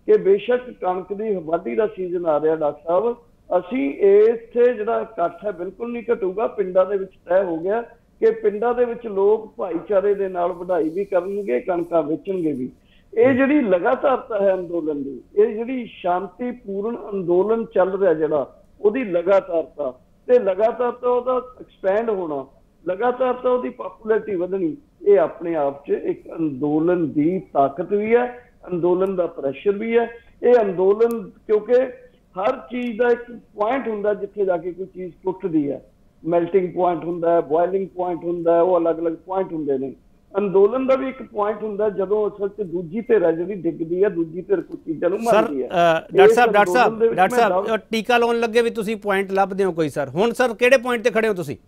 कि बेशक कणक की वाढी का सीजन आ रहा डॉक्टर साहब, ਅਸੀਂ ਇੱਥੇ ਜਿਹੜਾ ਇਕੱਠ ਹੈ ਬਿਲਕੁਲ ਨਹੀਂ ਘਟੂਗਾ। ਪਿੰਡਾਂ ਦੇ ਵਿੱਚ ਤੈਅ ਹੋ ਗਿਆ ਕਿ ਪਿੰਡਾਂ ਦੇ ਵਿੱਚ ਲੋਕ ਭਾਈਚਾਰੇ ਦੇ ਨਾਲ ਵਢਾਈ ਵੀ ਕਰਨਗੇ, ਕਣਕਾਂ ਵੇਚਣਗੇ ਵੀ। ਇਹ ਜਿਹੜੀ ਲਗਾਤਾਰਤਾ ਹੈ ਅੰਦੋਲਨ ਦੀ, ਇਹ ਜਿਹੜੀ ਸ਼ਾਂਤੀਪੂਰਨ ਅੰਦੋਲਨ ਚੱਲ ਰਿਹਾ ਜਿਹੜਾ, ਉਹਦੀ ਲਗਾਤਾਰਤਾ ਤੇ ਲਗਾਤਾਰਤਾ ਉਹਦਾ ਐਕਸਪੈਂਡ ਹੋਣਾ, ਲਗਾਤਾਰਤਾ ਉਹਦੀ ਪਪੂਲੈਰਿਟੀ ਵਧਣੀ, ਇਹ ਆਪਣੇ ਆਪ 'ਚ ਇੱਕ ਅੰਦੋਲਨ ਦੀ ਤਾਕਤ ਵੀ ਹੈ, ਅੰਦੋਲਨ ਦਾ ਪ੍ਰੈਸ਼ਰ ਵੀ ਹੈ। ਇਹ ਅੰਦੋਲਨ ਕਿਉਂਕਿ हर चीज़ का एक पॉइंट होंगे जिथे जाके कोई चीज़ टुटती है, मैल्टिंग पॉइंट होंगे, बॉयलिंग पॉइंट होंगे, वो अलग अलग पॉइंट होंगे ने। अंदोलन का भी एक पॉइंट होंगे जो असल च दूजी धिर है जी डिगती है, दूजी धिर कुछ चीज़ों को मारती है। डॉक्टर साहब डॉक्टर साहब डॉक्टर साहब टीका लाने लगे भी तुसीं पॉइंट लभदे हो कोई सर? हुण सर किहड़े पॉइंट ते खड़े हो तुसीं?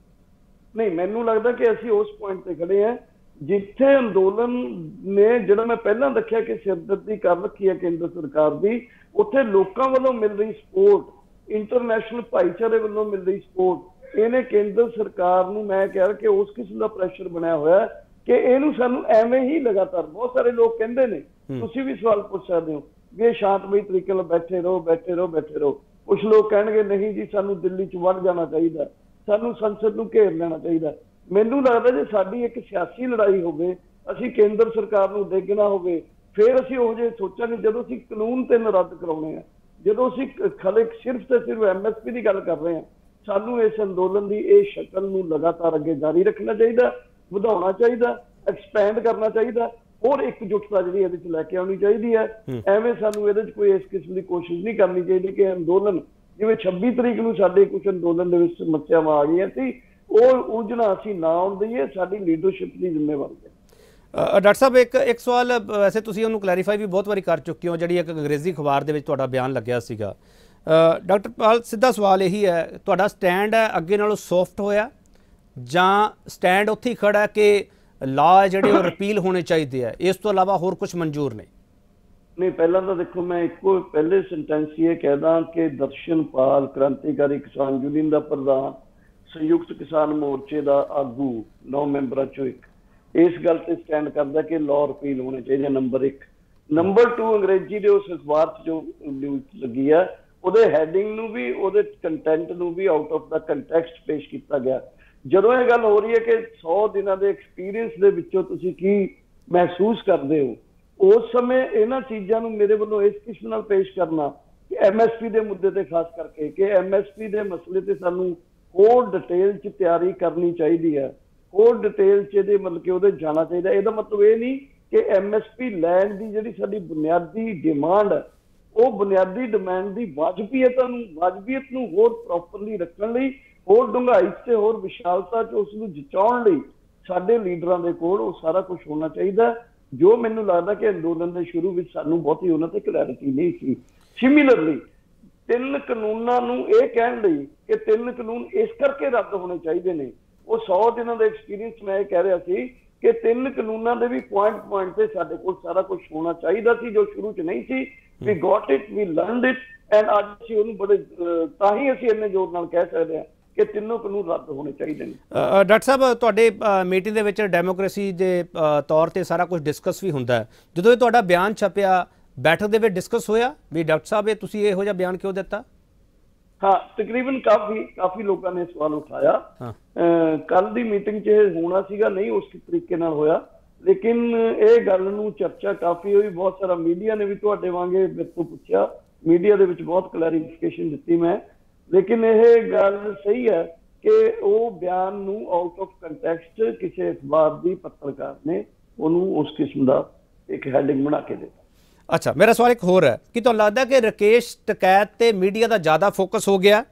नहीं, मैनूं लगदा कि असीं उस पॉइंट ते खड़े हैं जिथे अंदोलन ने जिहड़ा मैं पहलां दस्सिया कि सिरदर्दी कर रखी है केंद्र सरकार की, उत्थे लोकां वल्लों मिल रही सपोर्ट, इंटरनेशनल भाईचारे वल्लों मिल रही सपोर्ट, इहने केंद्र सरकार नूं मैं कह रहा कि उस किस्म का प्रैशर बनया होया कि इहनूं सानूं एवें ही लगातार। बहुत सारे लोग कहंदे ने, तुसीं भी सवाल पुछ सकदे हो कि ये शांतमई तरीके नाल बैठे रहो बैठे रहो बैठे रहो। कुछ लोग कहणगे नहीं जी सानूं दिल्ली च वड़ जाना चाहिए, सानूं संसद नूं घेर लेना चाहिए। मैनूं लगदा जे साडी एक सियासी लड़ाई होवे, असीं केंद्र सरकार नूं देखना होवे, फिर असीं ओह जे सोचांगे जदों असीं कानून तीन रद्द कराउणे आ, जदों असीं खले सिर्फ ते सिर्फ एम एस पी की गल कर रहे हैं, सानूं इस अंदोलन की इस शक्ल नूं लगातार अगे जारी रखना चाहिए, ਵਧਾਉਣਾ चाहिए, एक्सपैंड करना चाहिए और एकजुटता जी ये लैके आनी चाहिए है। एवं सानूं इहदे च कोई इस किस्म की कोशिश नहीं करनी चाहिए कि अंदोलन जिवें छब्बी तरीक नूं साडे कुछ अंदोलन दे विच समस्यावां आ गईआं सी, ਉਹ ਉਲਝਣਾ ਅਸੀਂ ਨਾ ਆਉਣ ਦਈਏ, ਸਾਡੀ ਲੀਡਰਸ਼ਿਪ ਦੀ ਜ਼ਿੰਮੇਵਾਰੀ ਹੈ। ਡਾਕਟਰ ਸਾਹਿਬ ਇੱਕ ਇੱਕ ਸਵਾਲ ਵੈਸੇ ਤੁਸੀਂ ਉਹਨੂੰ ਕਲੈਰੀਫਾਈ ਵੀ ਬਹੁਤ ਵਾਰੀ ਕਰ ਚੁੱਕੇ ਹੋ, ਜਿਹੜੀ ਇੱਕ ਅੰਗਰੇਜ਼ੀ ਅਖਬਾਰ ਦੇ ਵਿੱਚ ਤੁਹਾਡਾ ਬਿਆਨ ਲੱਗਿਆ ਸੀਗਾ। ਡਾਕਟਰ ਪਾਲ ਸਿੱਧਾ ਸਵਾਲ ਇਹੀ ਹੈ, ਤੁਹਾਡਾ ਸਟੈਂਡ ਹੈ ਅੱਗੇ ਨਾਲੋਂ ਸੌਫਟ ਹੋਇਆ ਜਾਂ ਸਟੈਂਡ ਉੱਥੇ ਹੀ ਖੜਾ ਕਿ ਲਾਅ ਜਿਹੜੇ ਉਹ ਰਿਪੀਲ ਹੋਣੇ ਚਾਹੀਦੇ ਆ, ਇਸ ਤੋਂ ਇਲਾਵਾ ਹੋਰ ਕੁਝ ਮਨਜ਼ੂਰ ਨਹੀਂ? ਨਹੀਂ, ਪਹਿਲਾਂ ਤਾਂ ਦੇਖੋ ਮੈਂ ਇੱਕੋ ਪਹਿਲੇ ਸੈਂਟੈਂਸ ਇਹ ਕਹਿਦਾ ਕਿ ਦਰਸ਼ਨਪਾਲ ਕ੍ਰਾਂਤੀਕਾਰੀ ਕਿਸਾਨ ਯੂਨੀਅਨ ਦਾ ਪ੍ਰਧਾਨ, संयुक्त किसान मोर्चे का आगू नौ मैंबर चो एक इस गल से स्टैंड करता कि लॉ रिपील होने चाहिए, नंबर एक। नंबर टू, अंग्रेजी के उस अखबार जो न्यूज़ लगी है ਉਹਦੇ ਹੈਡਿੰਗ ਨੂੰ ਵੀ, ਉਹਦੇ ਕੰਟੈਂਟ ਨੂੰ ਵੀ ਆਊਟ ਆਫ ਦਾ ਕੰਟੈਕਸਟ ਪੇਸ਼ ਕੀਤਾ ਗਿਆ। ਜਦੋਂ ਇਹ ਗੱਲ ਹੋ ਰਹੀ ਹੈ ਕਿ ਸੌ ਦਿਨਾਂ ਦੇ ਐਕਸਪੀਰੀਅੰਸ ਦੇ ਵਿੱਚੋਂ ਤੁਸੀਂ ਕੀ ਮਹਿਸੂਸ ਕਰਦੇ ਹੋ, ਉਸ ਸਮੇਂ ਇਹਨਾਂ ਚੀਜ਼ਾਂ ਨੂੰ ਮੇਰੇ ਵੱਲੋਂ ਇਸ ਕਿਸਮ ਨਾਲ ਪੇਸ਼ ਕਰਨਾ ਕਿ ਐਮ ਐਸ ਪੀ ਦੇ ਮੁੱਦੇ ਤੇ ਖਾਸ ਕਰਕੇ ਕਿ ਐਮ ਐਸ ਪੀ ਦੇ ਮਸਲੇ ਤੇ ਸਾਨੂੰ ਹੋਰ डिटेल च तैयारी करनी चाहिए है, और डिटेल च मतलब कि उहदे जाना चाहिए। ਇਹਦਾ मतलब ये नहीं कि एम एस पी लैंड की जिहड़ी साडी बुनियादी डिमांड है, वो बुनियादी डिमांड की वाजबीयत वाजबीयत नूं होर प्रॉपरली रखण लई, होर डूंघाई ते होर विशालता च उस नूं जचाउण लई साडे लीडरां दे कोल वो सारा कुछ होना चाहिए, जो मैनूं लगदा कि अंदोलन दे शुरू विच सानूं बहुती उन्हां ते क्लैरिटी नहीं सी। सिमिलरली ਤਿੰਨ ਕਾਨੂੰਨਾਂ ਨੂੰ ਇਹ ਕਹਿਣ ਲਈ ਕਿ ਤਿੰਨ ਕਾਨੂੰਨ ਇਸ ਕਰਕੇ ਰੱਦ ਹੋਣੇ ਚਾਹੀਦੇ ਨੇ, ਉਹ ਸੌ ਦਿਨਾਂ ਦੇ ਐਕਸਪੀਰੀਅੰਸ ਮੈਂ ਇਹ ਕਹਿ ਰਿਹਾ ਸੀ ਕਿ ਤਿੰਨ ਕਾਨੂੰਨਾਂ ਦੇ ਵੀ ਪੁਆਇੰਟ ਪੁਆਇੰਟ ਤੇ ਸਾਡੇ ਕੋਲ ਸਾਰਾ ਕੁਝ ਹੋਣਾ ਚਾਹੀਦਾ ਸੀ, ਜੋ ਸ਼ੁਰੂ 'ਚ ਨਹੀਂ ਸੀ। We got it, we learned it, and ਅੱਜ ਅਸੀਂ ਉਹਨੂੰ ਬੜੇ ਤਾਂ ਹੀ ਅਸੀਂ ਇੰਨੇ ਜ਼ੋਰ ਨਾਲ ਕਹਿ ਸਕਦੇ ਹਾਂ ਕਿ ਤਿੰਨੋਂ ਕਾਨੂੰਨ ਰੱਦ ਹੋਣੇ ਚਾਹੀਦੇ ਨੇ। ਡਾਕਟਰ ਸਾਹਿਬ ਤੁਹਾਡੇ ਮੀਟਿੰਗ ਦੇ ਵਿੱਚ ਡੈਮੋਕ੍ਰੇਸੀ ਦੇ ਤੌਰ ਤੇ ਸਾਰਾ ਕੁਝ ਡਿਸਕਸ ਵੀ ਹੁੰਦਾ ਹੈ, ਜਦੋਂ ਇਹ ਤੁਹਾਡਾ ਬਿਆਨ ਛਪਿਆ बैठक दे विच डिस्कस होया भी डॉक्टर साहब ये तुसीं इहो जिहा बयान क्यों दिता? हाँ, तकरीबन काफ़ी काफ़ी लोगों ने सवाल उठाया। हाँ। कल दी मीटिंग च होना सीगा नहीं उस तरीके नाल होया, लेकिन ये गल नूं चर्चा काफ़ी हुई, बहुत सारा मीडिया ने भी तुहाडे वांगे मेरे तो पुछया, मीडिया दे विच बहुत क्लैरिफिकेशन दित्ती मैं, लेकिन यह गल सही है कि वो बयान नूं आउट ऑफ कंटैक्सट किसी अखबार दी पत्रकार ने उहनूं उस किस्म दा एक हैडिंग बना के दित्ता। अच्छा, मेरा सवाल एक होर है कि तुहानूं लगदा कि राकेश टकैत ते मीडिया का ज़्यादा फोकस हो गया?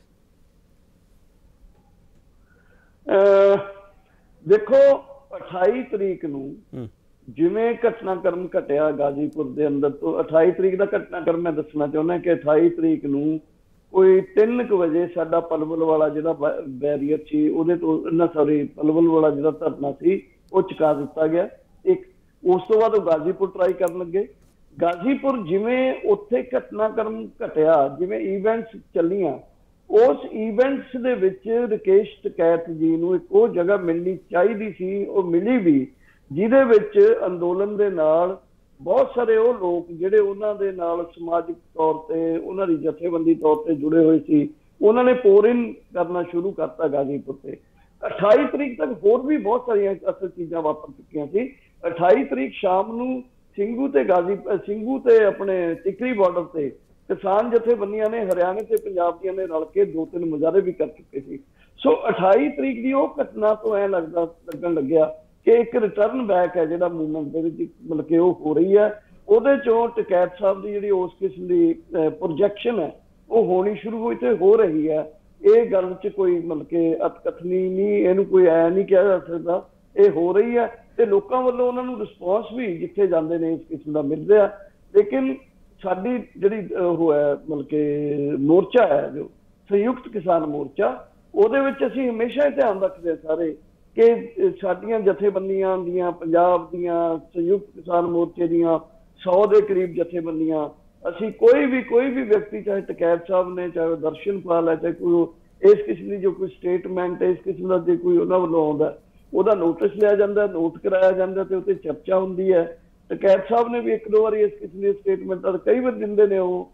देखो अठाई तरीक नूं जिवें घटनाक्रम घटिया गाजीपुर के अंदर, तो अठाई तरीक का घटनाक्रम मैं दसना चाहुंदा कि अठाई तरीक नूं कोई तीन कुछ बजे साडा पलवल वाला जिहड़ा बैरीयर सी उहदे तो ना सॉरी पलवल वाला जिहड़ा धरना सी वो चुका दिता गया। एक उस तो बाद गाजीपुर ट्राई करन लगे। गाजीपुर जिमें उत्थे घटनाक्रम घटिया, जिमें ईवेंट्स चलियां, उस ईवेंट्स दे विच राकेश टकैत जी नूं एक वो जगह मिलनी चाहिदी सी, वो मिली भी, जिहदे विच अंदोलन दे नाल ਬਹੁਤ ਸਾਰੇ ਉਹ ਲੋਕ ਜਿਹੜੇ ਉਹਨਾਂ ਦੇ ਨਾਲ ਸਮਾਜਿਕ ਤੌਰ ਤੇ ਉਹਨਾਂ ਦੀ ਜਥੇਬੰਦੀ ਤੌਰ ਤੇ ਜੁੜੇ ਹੋਏ ਸੀ, ਉਹਨਾਂ ਨੇ ਪੋਰਿੰਗ ਕਰਨਾ ਸ਼ੁਰੂ ਕਰਤਾ ਗਾਜ਼ੀਪੁਰ ਤੇ। ਅਠਾਈ ਤਰੀਕ ਤੱਕ ਹੋਰ ਵੀ ਬਹੁਤ ਸਾਰੀਆਂ ਅਸਲ ਚੀਜ਼ਾਂ ਵਾਪਰ ਚੁੱਕੀਆਂ ਸੀ। ਅਠਾਈ ਤਰੀਕ ਸ਼ਾਮ ਨੂੰ ਸਿੰਘੂ ਤੇ ਗਾਜ਼ੀ ਸਿੰਘੂ ਤੇ ਆਪਣੇ ਟਿਕਰੀ ਬਾਰਡਰ ਤੇ ਕਿਸਾਨ ਜਥੇਬੰਦੀਆਂ ਨੇ ਹਰਿਆਣੇ ਤੇ ਪੰਜਾਬ ਦੀਆਂ ਨੇ ਰਲ ਕੇ ਦੋ ਤਿੰਨ ਮੁਜ਼ਾਹਰੇ ਵੀ ਕਰ ਚੁੱਕੇ ਸੀ। ਸੋ ਅਠਾਈ ਤਰੀਕ ਦੀ ਉਹ ਘਟਨਾ ਤੋਂ ਐ ਲੱਗਦਾ ਲੱਗਣ ਲੱਗਿਆ ਕਿ ਇੱਕ ਰਿਟਰਨ ਬੈਕ ਹੈ ਜਿਹੜਾ ਮੂਵਮੈਂਟ ਦੇ ਵਿੱਚ ਮਤਲਬ ਕਿ ਉਹ ਹੋ ਰਹੀ ਹੈ। ਉਹਦੇ ਚੋਂ ਟਕੈਤ ਸਾਹਿਬ ਦੀ ਜਿਹੜੀ ਉਸ ਕਿਸਮ ਦੀ ਪ੍ਰੋਜੈਕਸ਼ਨ ਹੈ ਉਹ ਹੋਣੀ ਸ਼ੁਰੂ ਹੋਈ ਤੇ ਹੋ ਰਹੀ ਹੈ। ਇਹ ਗੱਲ 'ਚ ਕੋਈ ਮਤਲਬ ਕਿ ਅਤਕਥਨੀ ਨਹੀਂ, ਇਹਨੂੰ ਕੋਈ ਐ ਨਹੀਂ ਕਿਹਾ ਜਾ ਸਕਦਾ, ਇਹ ਹੋ ਰਹੀ ਹੈ ਤੇ ਲੋਕਾਂ ਵੱਲੋਂ ਉਹਨਾਂ ਨੂੰ ਰਿਸਪੌਂਸ ਵੀ ਜਿੱਥੇ ਜਾਂਦੇ ਨੇ ਇਸ ਕਿਸਮ ਦਾ ਮਿਲ ਰਿਹਾ। ਲੇਕਿਨ ਸਾਡੀ ਜਿਹੜੀ ਉਹ ਹੈ ਮਤਲਬ ਕਿ ਮੋਰਚਾ ਹੈ ਜੋ ਸੰਯੁਕਤ ਕਿਸਾਨ ਮੋਰਚਾ, ਉਹਦੇ ਵਿੱਚ ਅਸੀਂ ਹਮੇਸ਼ਾ ਇਹ ਧਿਆਨ ਰੱਖਦੇ ਹਾਂ ਸਾਰੇ ਕਿ ਸਾਡੀਆਂ ਜਥੇਬੰਦੀਆਂ ਦੀਆਂ, ਪੰਜਾਬ ਦੀਆਂ, ਸੰਯੁਕਤ ਕਿਸਾਨ ਮੋਰਚੇ ਦੀਆਂ ਸੌ ਦੇ ਕਰੀਬ ਜਥੇਬੰਦੀਆਂ, ਅਸੀਂ ਕੋਈ ਵੀ ਕੋਈ ਵੀ ਵਿਅਕਤੀ, ਚਾਹੇ ਟਕੈਤ ਸਾਹਿਬ ਨੇ, ਚਾਹੇ ਦਰਸ਼ਨਪਾਲ ਹੈ, ਚਾਹੇ ਕੋਈ ਇਸ ਕਿਸਮ ਦੀ ਜੋ ਕੋਈ ਸਟੇਟਮੈਂਟ ਇਸ ਕਿਸਮ ਦਾ ਜੇ ਕੋਈ ਉਹਨਾਂ ਵੱਲੋਂ ਆਉਂਦਾ ਉਹਦਾ ਨੋਟਿਸ ਲਿਆ ਜਾਂਦਾ, ਨੋਟ ਕਰਾਇਆ ਜਾਂਦਾ ਤੇ ਉੱਤੇ ਚਰਚਾ ਹੁੰਦੀ ਹੈ। ਟਕੈਤ ਸਾਹਿਬ ਨੇ ਵੀ ਇੱਕ ਦੋ ਵਾਰੀ ਇਸ ਕਿਸਮ ਦੀ ਸਟੇਟਮੈਂਟ ਕਈ ਵਾਰ ਦਿੰਦੇ ਨੇ, ਉਹ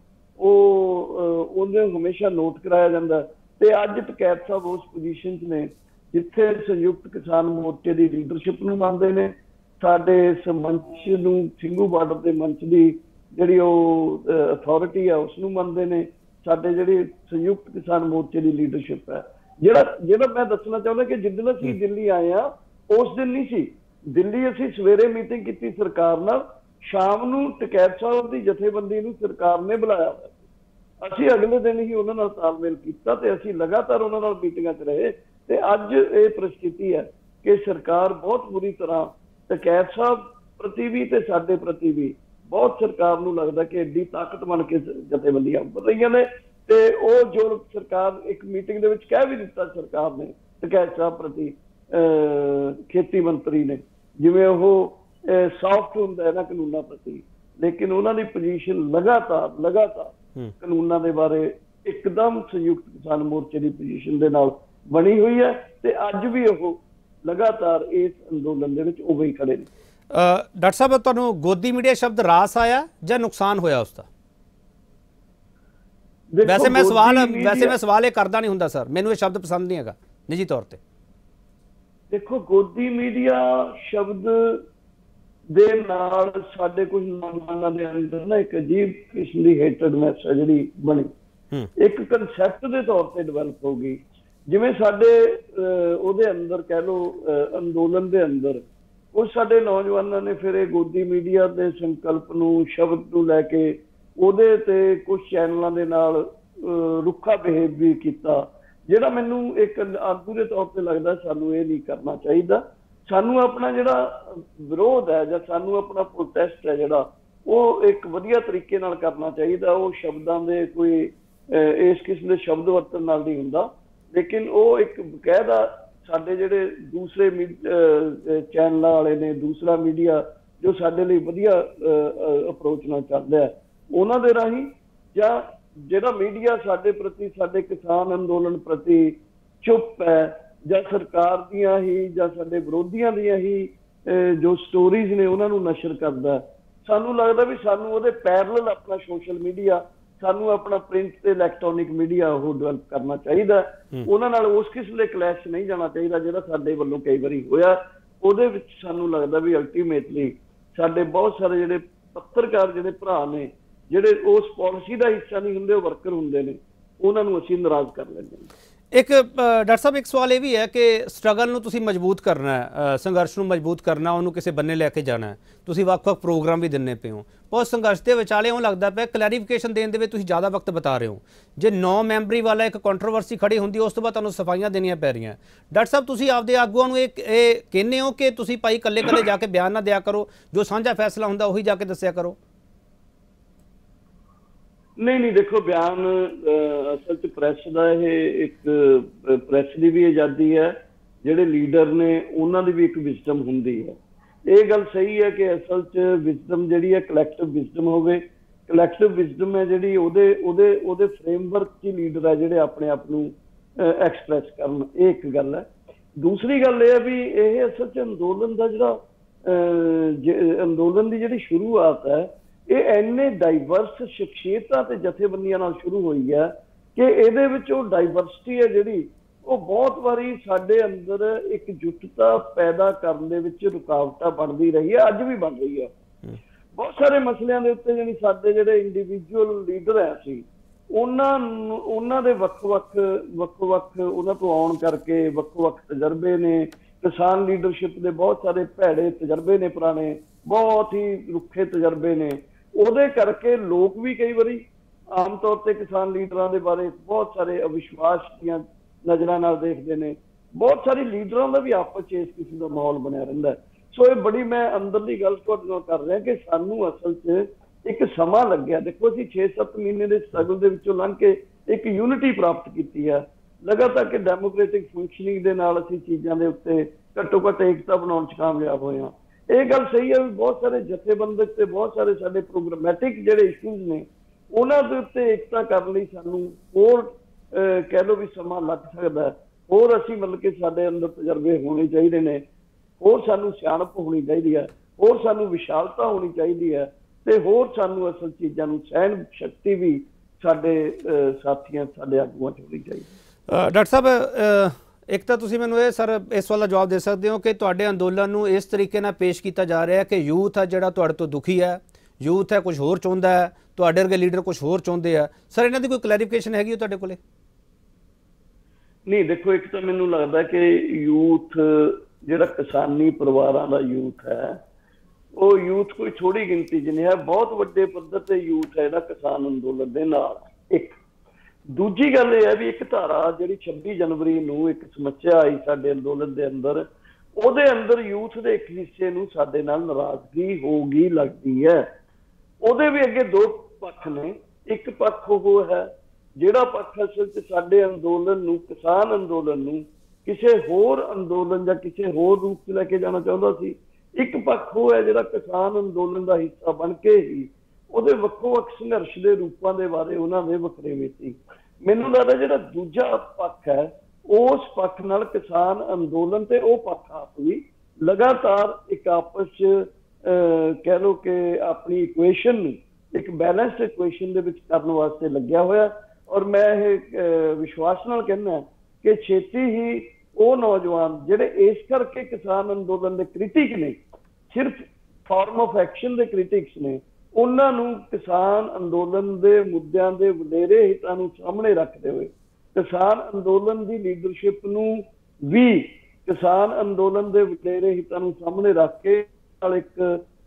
ਉਹ ਉਹਨੇ ਹਮੇਸ਼ਾ ਨੋਟ ਕਰਾਇਆ ਜਾਂਦਾ। ਤੇ ਅੱਜ ਟਕੈਤ ਸਾਹਿਬ ਉਸ ਪੋਜੀਸ਼ਨ 'ਚ ਨੇ ਜਿੱਥੇ ਸੰਯੁਕਤ ਕਿਸਾਨ ਮੋਰਚੇ ਦੀ ਲੀਡਰਸ਼ਿਪ ਨੂੰ ਮੰਨਦੇ ਨੇ, ਸਾਡੇ ਇਸ ਮੰਚ ਨੂੰ ਸਿੰਘੂ ਬਾਰਡਰ ਦੇ ਮੰਚ ਦੀ ਜਿਹੜੀ ਉਹ ਅਥਾਰਟੀ ਹੈ ਉਸ ਨੂੰ ਮੰਨਦੇ ਨੇ, ਸਾਡੇ ਜਿਹੜੇ ਸੰਯੁਕਤ ਕਿਸਾਨ ਮੋਰਚੇ ਦੀ ਲੀਡਰਸ਼ਿਪ ਹੈ। ਜਿਹੜਾ ਜਿਹੜਾ ਮੈਂ ਦੱਸਣਾ ਚਾਹੁੰਦਾ ਕਿ ਜਿੱਦਣ ਅਸੀਂ ਦਿੱਲੀ ਆਏ ਆ ਉਸ ਦਿਨ ਨਹੀਂ ਸੀ ਦਿੱਲੀ, ਅਸੀਂ ਸਵੇਰੇ ਮੀਟਿੰਗ ਕੀਤੀ ਸਰਕਾਰ ਨਾਲ, ਸ਼ਾਮ ਨੂੰ ਟਕੈਤ ਸਾਹਿਬ ਦੀ ਜਥੇਬੰਦੀ ਨੂੰ ਸਰਕਾਰ ਨੇ ਬੁਲਾਇਆ ਹੋਇਆ। ਅਸੀਂ ਅਗਲੇ ਦਿਨ ਹੀ ਉਹਨਾਂ ਨਾਲ ਤਾਲਮੇਲ ਕੀਤਾ ਤੇ ਅਸੀਂ ਲਗਾਤਾਰ ਉਹਨਾਂ ਨਾਲ ਮੀਟਿੰਗਾਂ 'ਚ ਰਹੇ ਤੇ ਅੱਜ ਇਹ ਪਰਿਸਥਿਤੀ ਹੈ ਕਿ ਸਰਕਾਰ ਬਹੁਤ ਬੁਰੀ ਤਰ੍ਹਾਂ ਟਕੈਤ ਸਾਹਿਬ ਪ੍ਰਤੀ ਵੀ ਤੇ ਸਾਡੇ ਪ੍ਰਤੀ ਵੀ ਬਹੁਤ ਸਰਕਾਰ ਨੂੰ ਲੱਗਦਾ ਕਿ ਐਡੀ ਤਾਕਤ ਬਣ ਕੇ ਜਥੇਬੰਦੀਆਂ ਉੱਭਰ ਰਹੀਆਂ ਨੇ। ਤੇ ਉਹ ਜੋ ਸਰਕਾਰ ਇੱਕ ਮੀਟਿੰਗ ਦੇ ਵਿੱਚ ਕਹਿ ਵੀ ਦਿੱਤਾ ਸਰਕਾਰ ਨੇ ਟਕੈਤ ਸਾਹਿਬ ਪ੍ਰਤੀ, ਖੇਤੀ ਮੰਤਰੀ ਨੇ, ਜਿਵੇਂ ਉਹ ਸੌਫਟ ਹੁੰਦਾ ਹੈ ਨਾ ਕਾਨੂੰਨਾਂ ਪ੍ਰਤੀ, ਲੇਕਿਨ ਉਹਨਾਂ ਦੀ ਪੋਜੀਸ਼ਨ ਲਗਾਤਾਰ ਲਗਾਤਾਰ ਕਾਨੂੰਨਾਂ ਦੇ ਬਾਰੇ ਇੱਕਦਮ ਸੰਯੁਕਤ ਕਿਸਾਨ ਮੋਰਚੇ ਦੀ ਪੋਜੀਸ਼ਨ ਦੇ ਨਾਲ ਬਣੀ ਹੋਈ ਹੈ ਤੇ ਅੱਜ ਵੀ ਉਹ ਲਗਾਤਾਰ ਇਸ ਅੰਦੋਲਨ ਦੇ ਵਿੱਚ ਉਵੇਂ ਹੀ ਖੜੇ ਨੇ। ਡਾਕਟਰ ਸਾਹਿਬ, ਤੁਹਾਨੂੰ ਗੋਦੀ ਮੀਡੀਆ ਸ਼ਬਦ ਰਾਸ ਆਇਆ ਜਾਂ ਨੁਕਸਾਨ ਹੋਇਆ ਉਸਦਾ? ਵੈਸੇ ਮੈਂ ਸਵਾਲ ਵੈਸੇ ਮੈਂ ਸਵਾਲ ਇਹ ਕਰਦਾ ਨਹੀਂ ਹੁੰਦਾ ਸਰ, ਮੈਨੂੰ ਇਹ ਸ਼ਬਦ ਪਸੰਦ ਨਹੀਂ ਹੈਗਾ ਨਿੱਜੀ ਤੌਰ ਤੇ। ਦੇਖੋ, ਗੋਦੀ ਮੀਡੀਆ ਸ਼ਬਦ ਦੇ ਨਾਲ ਸਾਡੇ ਕੁਝ ਨੌਜਵਾਨਾਂ ਦੇ ਅੰਦਰ ਨਾ ਇੱਕ ਅਜੀਬ ਕਿਸਮ ਦੀ ਹੇਟਰਡਨੈਸ ਹੈ ਜਿਹੜੀ ਬਣੀ, ਇੱਕ ਕਨਸੈਪਟ ਦੇ ਤੌਰ ਤੇ ਡਿਵੈਲਪ ਹੋ ਗਈ। ਜਿਵੇਂ ਸਾਡੇ ਉਹਦੇ ਅੰਦਰ ਕਹਿ ਲਓ ਅੰਦੋਲਨ ਦੇ ਅੰਦਰ ਕੁਝ ਸਾਡੇ ਨੌਜਵਾਨਾਂ ਨੇ ਫਿਰ ਇਹ ਗੋਦੀ ਮੀਡੀਆ ਦੇ ਸੰਕਲਪ ਨੂੰ, ਸ਼ਬਦ ਨੂੰ ਲੈ ਕੇ ਉਹਦੇ ਤੇ ਕੁਝ ਚੈਨਲਾਂ ਦੇ ਨਾਲ ਰੁੱਖਾ ਬਿਹੇਵ ਵੀ ਕੀਤਾ, ਜਿਹੜਾ ਮੈਨੂੰ ਇੱਕ ਆਗੂ ਦੇ ਤੌਰ ਤੇ ਲੱਗਦਾ ਸਾਨੂੰ ਇਹ ਨਹੀਂ ਕਰਨਾ ਚਾਹੀਦਾ। ਸਾਨੂੰ ਆਪਣਾ ਜਿਹੜਾ ਵਿਰੋਧ ਹੈ ਜਾਂ ਸਾਨੂੰ ਆਪਣਾ ਪ੍ਰੋਟੈਸਟ ਹੈ ਜਿਹੜਾ ਉਹ ਇੱਕ ਵਧੀਆ ਤਰੀਕੇ ਨਾਲ ਕਰਨਾ ਚਾਹੀਦਾ। ਉਹ ਸ਼ਬਦਾਂ ਦੇ ਕੋਈ ਇਸ ਕਿਸਮ ਦੇ ਸ਼ਬਦ ਵਰਤਣ ਨਾਲ ਨਹੀਂ ਹੁੰਦਾ, ਲੇਕਿਨ ਉਹ ਇੱਕ ਬਕਾਇਦਾ ਸਾਡੇ ਜਿਹੜੇ ਦੂਸਰੇ ਚੈਨਲਾਂ ਵਾਲੇ ਨੇ, ਦੂਸਰਾ ਮੀਡੀਆ ਜੋ ਸਾਡੇ ਲਈ ਵਧੀਆ ਅਪਰੋਚ ਨਾਲ ਚੱਲਦਾ ਹੈ, ਉਹਨਾਂ ਦੇ ਰਾਹੀਂ, ਜਾਂ ਜਿਹੜਾ ਮੀਡੀਆ ਸਾਡੇ ਪ੍ਰਤੀ, ਸਾਡੇ ਕਿਸਾਨ ਅੰਦੋਲਨ ਪ੍ਰਤੀ ਚੁੱਪ ਹੈ, ਜਾਂ ਸਰਕਾਰ ਦੀਆਂ ਹੀ ਜਾਂ ਸਾਡੇ ਵਿਰੋਧੀਆਂ ਦੀਆਂ ਹੀ ਜੋ ਸਟੋਰੀਜ਼ ਨੇ ਉਹਨਾਂ ਨੂੰ ਨਸ਼ਰ ਕਰਦਾ, ਸਾਨੂੰ ਲੱਗਦਾ ਵੀ ਸਾਨੂੰ ਉਹਦੇ ਪੈਰਲਲ ਆਪਣਾ ਸੋਸ਼ਲ ਮੀਡੀਆ, ਸਾਨੂੰ ਆਪਣਾ ਪ੍ਰਿੰਟ ਤੇ ਇਲੈਕਟ੍ਰੋਨਿਕ ਮੀਡੀਆ ਉਹ ਡਿਵੈਲਪ ਕਰਨਾ ਚਾਹੀਦਾ। ਉਹਨਾਂ ਨਾਲ ਉਸ ਕਿਸਮ ਦੇ ਕਲੈਸ਼ ਨਹੀਂ ਜਾਣਾ ਚਾਹੀਦਾ ਜਿਹੜਾ ਸਾਡੇ ਵੱਲੋਂ ਕਈ ਵਾਰੀ ਹੋਇਆ। ਉਹਦੇ ਵਿੱਚ ਸਾਨੂੰ ਲੱਗਦਾ ਵੀ ਅਲਟੀਮੇਟਲੀ ਸਾਡੇ ਬਹੁਤ ਸਾਰੇ ਜਿਹੜੇ ਪੱਤਰਕਾਰ ਜਿਹੜੇ ਭਰਾ ਨੇ, ਜਿਹੜੇ ਉਸ ਪਾਲਿਸੀ ਦਾ ਹਿੱਸਾ ਨਹੀਂ ਹੁੰਦੇ, ਉਹ ਵਰਕਰ ਹੁੰਦੇ ਨੇ, ਉਹਨਾਂ ਨੂੰ ਅਸੀਂ ਨਾਰਾਜ਼ ਕਰ ਲੈਂਦੇ ਹਾਂ। ਇੱਕ ਡਾਕਟਰ ਸਾਹਿਬ, ਇੱਕ ਸਵਾਲ ਇਹ ਵੀ ਹੈ ਕਿ ਸਟਰਗਲ ਨੂੰ ਤੁਸੀਂ ਮਜ਼ਬੂਤ ਕਰਨਾ ਹੈ, ਸੰਘਰਸ਼ ਨੂੰ ਮਜ਼ਬੂਤ ਕਰਨਾ, ਉਹਨੂੰ ਕਿਸੇ ਬੰਨੇ ਲੈ ਕੇ ਜਾਣਾ ਹੈ, ਤੁਸੀਂ ਵੱਖ-ਵੱਖ ਪ੍ਰੋਗਰਾਮ ਵੀ ਦਿੰਦੇ ਪਏ ਹੋ। ਪਰ ਸੰਘਰਸ਼ ਦੇ ਵਿਚਾਲੇ ਉਹ ਲੱਗਦਾ ਪਿਆ ਕਲੈਰੀਫਿਕੇਸ਼ਨ ਦੇਣ ਦੇ ਵਿੱਚ ਤੁਸੀਂ ਜ਼ਿਆਦਾ ਵਕਤ ਬਤਾ ਰਹੇ ਹੋ। ਜੇ ਨੌ ਮੈਂਬਰੀ ਵਾਲਾ ਇੱਕ ਕੰਟਰੋਵਰਸੀ ਖੜੀ ਹੁੰਦੀ, ਉਸ ਤੋਂ ਬਾਅਦ ਤੁਹਾਨੂੰ ਸਫਾਈਆਂ ਦੇਣੀਆਂ ਪੈ ਰਹੀਆਂ। ਡਾਕਟਰ ਸਾਹਿਬ, ਤੁਸੀਂ ਆਪਦੇ ਆਗੂਆਂ ਨੂੰ ਇਹ ਇਹ ਕਹਿੰਦੇ ਹੋ ਕਿ ਤੁਸੀਂ ਭਾਈ ਇਕੱਲੇ ਇਕੱਲੇ ਜਾ ਕੇ ਬਿਆਨ ਨਾ ਦਿਆ ਕਰੋ, ਜੋ ਸਾਂਝਾ ਫੈਸਲਾ ਹੁੰਦਾ ਉਹੀ ਜਾ ਕੇ ਦੱਸਿਆ ਕਰੋ? ਨਹੀਂ ਨਹੀਂ ਦੇਖੋ, ਬਿਆਨ ਅਸਲ 'ਚ ਪ੍ਰੈਸ ਦਾ ਇਹ ਇੱਕ ਪ੍ਰੈਸ ਦੀ ਵੀ ਆਜ਼ਾਦੀ ਹੈ, ਜਿਹੜੇ ਲੀਡਰ ਨੇ ਉਹਨਾਂ ਦੀ ਵੀ ਇੱਕ ਵਿਜ਼ਡਮ ਹੁੰਦੀ ਹੈ। ਇਹ ਗੱਲ ਸਹੀ ਹੈ ਕਿ ਅਸਲ 'ਚ ਵਿਜ਼ਡਮ ਜਿਹੜੀ ਹੈ ਕਲੈਕਟਿਵ ਵਿਜ਼ਡਮ ਹੋਵੇ। ਕਲੈਕਟਿਵ ਵਿਜ਼ਡਮ ਹੈ ਜਿਹੜੀ ਉਹਦੇ ਉਹਦੇ ਉਹਦੇ ਫਰੇਮਵਰਕ 'ਚ ਲੀਡਰ ਹੈ ਜਿਹੜੇ ਆਪਣੇ ਆਪ ਨੂੰ ਐਕਸਪ੍ਰੈਸ ਕਰਨ, ਇਹ ਇੱਕ ਗੱਲ ਹੈ। ਦੂਸਰੀ ਗੱਲ ਇਹ ਹੈ ਵੀ ਇਹ ਅਸਲ 'ਚ ਅੰਦੋਲਨ ਦਾ ਜਿਹੜਾ ਅੰਦੋਲਨ ਦੀ ਜਿਹੜੀ ਸ਼ੁਰੂਆਤ ਹੈ ਇਹ ਇੰਨੇ ਡਾਈਵਰਸ ਸ਼ਖਸੀਅਤਾਂ ਤੇ ਜਥੇਬੰਦੀਆਂ ਨਾਲ ਸ਼ੁਰੂ ਹੋਈ ਹੈ ਕਿ ਇਹਦੇ ਵਿੱਚ ਉਹ ਡਾਈਵਰਸਿਟੀ ਹੈ ਜਿਹੜੀ ਉਹ ਬਹੁਤ ਵਾਰੀ ਸਾਡੇ ਅੰਦਰ ਇੱਕ ਜੁਟਤਾ ਪੈਦਾ ਕਰਨ ਦੇ ਵਿੱਚ ਰੁਕਾਵਟਾਂ ਬਣਦੀ ਰਹੀ ਹੈ, ਅੱਜ ਵੀ ਬਣ ਰਹੀ ਹੈ। ਬਹੁਤ ਸਾਰੇ ਮਸਲਿਆਂ ਦੇ ਉੱਤੇ ਜਿਹੜੀ ਸਾਡੇ ਜਿਹੜੇ ਇੰਡੀਵਿਜੂਅਲ ਲੀਡਰ ਹੈ ਸੀ ਉਹਨਾਂ ਨੂੰ ਉਹਨਾਂ ਦੇ ਵੱਖ-ਵੱਖ ਵੱਖ-ਵੱਖ ਉਹਨਾਂ ਤੋਂ ਆਉਣ ਕਰਕੇ ਵੱਖ-ਵੱਖ ਤਜਰਬੇ ਨੇ। ਕਿਸਾਨ ਲੀਡਰਸ਼ਿਪ ਦੇ ਬਹੁਤ ਸਾਰੇ ਭੈੜੇ ਤਜਰਬੇ ਨੇ, ਪੁਰਾਣੇ ਬਹੁਤ ਹੀ ਰੁੱਖੇ ਤਜਰਬੇ ਨੇ। ਉਹਦੇ ਕਰਕੇ ਲੋਕ ਵੀ ਕਈ ਵਾਰੀ ਆਮ ਤੌਰ ਤੇ ਕਿਸਾਨ ਲੀਡਰਾਂ ਦੇ ਬਾਰੇ ਬਹੁਤ ਸਾਰੇ ਅਵਿਸ਼ਵਾਸ ਦੀਆਂ ਨਜ਼ਰਾਂ ਨਾਲ ਦੇਖਦੇ ਨੇ। ਬਹੁਤ ਸਾਰੇ ਲੀਡਰਾਂ ਦਾ ਵੀ ਆਪਸ 'ਚ ਇਸ ਕਿਸਮ ਦਾ ਮਾਹੌਲ ਬਣਿਆ ਰਹਿੰਦਾ। ਸੋ ਇਹ ਬੜੀ ਮੈਂ ਅੰਦਰਲੀ ਗੱਲ ਤੁਹਾਡੇ ਨਾਲ ਕਰ ਰਿਹਾ ਕਿ ਸਾਨੂੰ ਅਸਲ 'ਚ ਇੱਕ ਸਮਾਂ ਲੱਗਿਆ। ਦੇਖੋ ਅਸੀਂ ਛੇ ਸੱਤ ਮਹੀਨੇ ਦੇ ਸਟਰਗਲ ਦੇ ਵਿੱਚੋਂ ਲੰਘ ਕੇ ਇੱਕ ਯੂਨਿਟੀ ਪ੍ਰਾਪਤ ਕੀਤੀ ਹੈ। ਲਗਾਤਾਰ ਕਿ ਡੈਮੋਕ੍ਰੈਟਿਕ ਫੰਕਸ਼ਨਿੰਗ ਦੇ ਨਾਲ ਅਸੀਂ ਚੀਜ਼ਾਂ ਦੇ ਉੱਤੇ ਘੱਟੋ ਘੱਟ ਏਕਤਾ ਬਣਾਉਣ 'ਚ ਕਾਮਯਾਬ ਹੋਏ ਹਾਂ। ਇਹ ਗੱਲ ਸਹੀ ਹੈ ਵੀ ਬਹੁਤ ਸਾਰੇ ਜਥੇਬੰਦਕ ਤੇ ਬਹੁਤ ਸਾਰੇ ਸਾਡੇ ਪ੍ਰੋਗਰਾਮੈਟਿਕ ਜਿਹੜੇ ਇਸ਼ੂਜ਼ ਨੇ ਉਹਨਾਂ ਦੇ ਉੱਤੇ ਏਕਤਾ ਕਰਨ ਲਈ ਸਾਨੂੰ ਹੋਰ ਕਹਿ ਲਓ ਵੀ ਸਮਾਂ ਲੱਗ ਸਕਦਾ। ਹੋਰ ਅਸੀਂ ਮਤਲਬ ਕਿ ਸਾਡੇ ਅੰਦਰ ਤਜਰਬੇ ਹੋਣੇ ਚਾਹੀਦੇ ਨੇ, ਹੋਰ ਸਾਨੂੰ ਸਿਆਣਪ ਹੋਣੀ ਚਾਹੀਦੀ ਹੈ, ਹੋਰ ਸਾਨੂੰ ਵਿਸ਼ਾਲਤਾ ਹੋਣੀ ਚਾਹੀਦੀ ਹੈ ਤੇ ਹੋਰ ਸਾਨੂੰ ਅਸਲ ਚੀਜ਼ਾਂ ਨੂੰ ਸਹਿਣ ਸ਼ਕਤੀ ਵੀ ਸਾਡੇ ਸਾਥੀਆਂ ਸਾਡੇ ਆਗੂਆਂ 'ਚ ਹੋਣੀ ਚਾਹੀਦੀ। ਡਾਕਟਰ ਸਾਹਿਬ, ਇੱਕ ਤਾਂ ਤੁਸੀਂ ਮੈਨੂੰ ਇਹ ਸਰ ਇਸ ਸਵਾਲ ਦਾ ਜਵਾਬ ਦੇ ਸਕਦੇ ਹੋ ਕਿ ਤੁਹਾਡੇ ਅੰਦੋਲਨ ਨੂੰ ਇਸ ਤਰੀਕੇ ਨਾਲ ਪੇਸ਼ ਕੀਤਾ ਜਾ ਰਿਹਾ ਕਿ ਯੂਥ ਹੈ ਜਿਹੜਾ ਤੁਹਾਡੇ ਤੋਂ ਦੁਖੀ ਹੈ, ਯੂਥ ਹੈ ਕੁਝ ਹੋਰ ਚਾਹੁੰਦਾ ਹੈ, ਤੁਹਾਡੇ ਵਰਗੇ ਲੀਡਰ ਕੁਝ ਹੋਰ ਚਾਹੁੰਦੇ ਆ। ਸਰ ਇਹਨਾਂ ਦੀ ਕੋਈ ਕਲੈਰੀਫਿਕੇਸ਼ਨ ਹੈਗੀ ਤੁਹਾਡੇ ਕੋਲੇ? ਨਹੀਂ, ਦੇਖੋ ਇੱਕ ਤਾਂ ਮੈਨੂੰ ਲੱਗਦਾ ਕਿ ਯੂਥ ਜਿਹੜਾ ਕਿਸਾਨੀ ਪਰਿਵਾਰਾਂ ਦਾ ਯੂਥ ਹੈ ਉਹ ਯੂਥ ਕੋਈ ਥੋੜੀ ਗਿਣਤੀ 'ਚ ਨਹੀਂ ਹੈ, ਬਹੁਤ ਵੱਡੇ ਪੱਧਰ ਤੇ ਯੂਥ ਹੈ ਜਿਹੜਾ ਕਿਸਾਨ ਅੰਦੋਲਨ ਦੇ ਨਾਲ। ਇੱਕ ਦੂਜੀ ਗੱਲ ਇਹ ਹੈ ਵੀ ਇੱਕ ਧਾਰਾ ਜਿਹੜੀ ਛੱਬੀ ਜਨਵਰੀ ਨੂੰ ਇੱਕ ਸਮੱਸਿਆ ਆਈ ਸਾਡੇ ਅੰਦੋਲਨ ਦੇ ਅੰਦਰ, ਉਹਦੇ ਅੰਦਰ ਯੂਥ ਦੇ ਇੱਕ ਹਿੱਸੇ ਨੂੰ ਸਾਡੇ ਨਾਲ ਨਾਰਾਜ਼ਗੀ ਹੋ ਗਈ ਲੱਗਦੀ ਹੈ। ਉਹਦੇ ਵੀ ਅੱਗੇ ਦੋ ਪੱਖ ਨੇ। ਇੱਕ ਪੱਖ ਉਹ ਹੈ ਜਿਹੜਾ ਪੱਖ ਅਸਲ 'ਚ ਸਾਡੇ ਅੰਦੋਲਨ ਨੂੰ, ਕਿਸਾਨ ਅੰਦੋਲਨ ਨੂੰ ਕਿਸੇ ਹੋਰ ਅੰਦੋਲਨ ਜਾਂ ਕਿਸੇ ਹੋਰ ਰੂਪ 'ਚ ਲੈ ਕੇ ਜਾਣਾ ਚਾਹੁੰਦਾ ਸੀ। ਇੱਕ ਪੱਖ ਉਹ ਹੈ ਜਿਹੜਾ ਕਿਸਾਨ ਅੰਦੋਲਨ ਦਾ ਹਿੱਸਾ ਬਣ ਕੇ ਹੀ ਉਹਦੇ ਵੱਖੋ ਵੱਖ ਸੰਘਰਸ਼ ਦੇ ਰੂਪਾਂ ਦੇ ਬਾਰੇ ਉਹਨਾਂ ਦੇ ਵੱਖਰੇਵੇਂ ਸੀ। ਮੈਨੂੰ ਲੱਗਦਾ ਜਿਹੜਾ ਦੂਜਾ ਪੱਖ ਹੈ ਉਸ ਪੱਖ ਨਾਲ ਕਿਸਾਨ ਅੰਦੋਲਨ ਤੇ ਉਹ ਪੱਖ ਆਪ ਵੀ ਲਗਾਤਾਰ ਇੱਕ ਆਪਸ 'ਚ ਕਹਿ ਲਓ ਕਿ ਆਪਣੀ ਇਕੁਏਸ਼ਨ ਨੂੰ ਇੱਕ ਬੈਲੈਂਸਡ ਇਕੁਏਸ਼ਨ ਦੇ ਵਿੱਚ ਕਰਨ ਵਾਸਤੇ ਲੱਗਿਆ ਹੋਇਆ। ਔਰ ਮੈਂ ਇਹ ਵਿਸ਼ਵਾਸ ਨਾਲ ਕਹਿੰਦਾ ਕਿ ਛੇਤੀ ਹੀ ਉਹ ਨੌਜਵਾਨ ਜਿਹੜੇ ਇਸ ਕਰਕੇ ਕਿਸਾਨ ਅੰਦੋਲਨ ਦੇ ਕ੍ਰਿਟਿਕ ਨੇ, ਸਿਰਫ ਫਾਰਮ ਆਫ ਐਕਸ਼ਨ ਦੇ ਕ੍ਰਿਟਿਕਸ ਨੇ, ਉਹਨਾਂ ਨੂੰ ਕਿਸਾਨ ਅੰਦੋਲਨ ਦੇ ਮੁੱਦਿਆਂ ਦੇ ਵਡੇਰੇ ਹਿੱਤਾਂ ਨੂੰ ਸਾਹਮਣੇ ਰੱਖਦੇ ਹੋਏ ਕਿਸਾਨ ਅੰਦੋਲਨ ਦੀ ਲੀਡਰਸ਼ਿਪ ਨੂੰ ਵੀ ਕਿਸਾਨ ਅੰਦੋਲਨ ਦੇ ਵਡੇਰੇ ਹਿੱਤਾਂ ਨੂੰ ਸਾਹਮਣੇ ਰੱਖ ਕੇ ਨਾਲ ਇੱਕ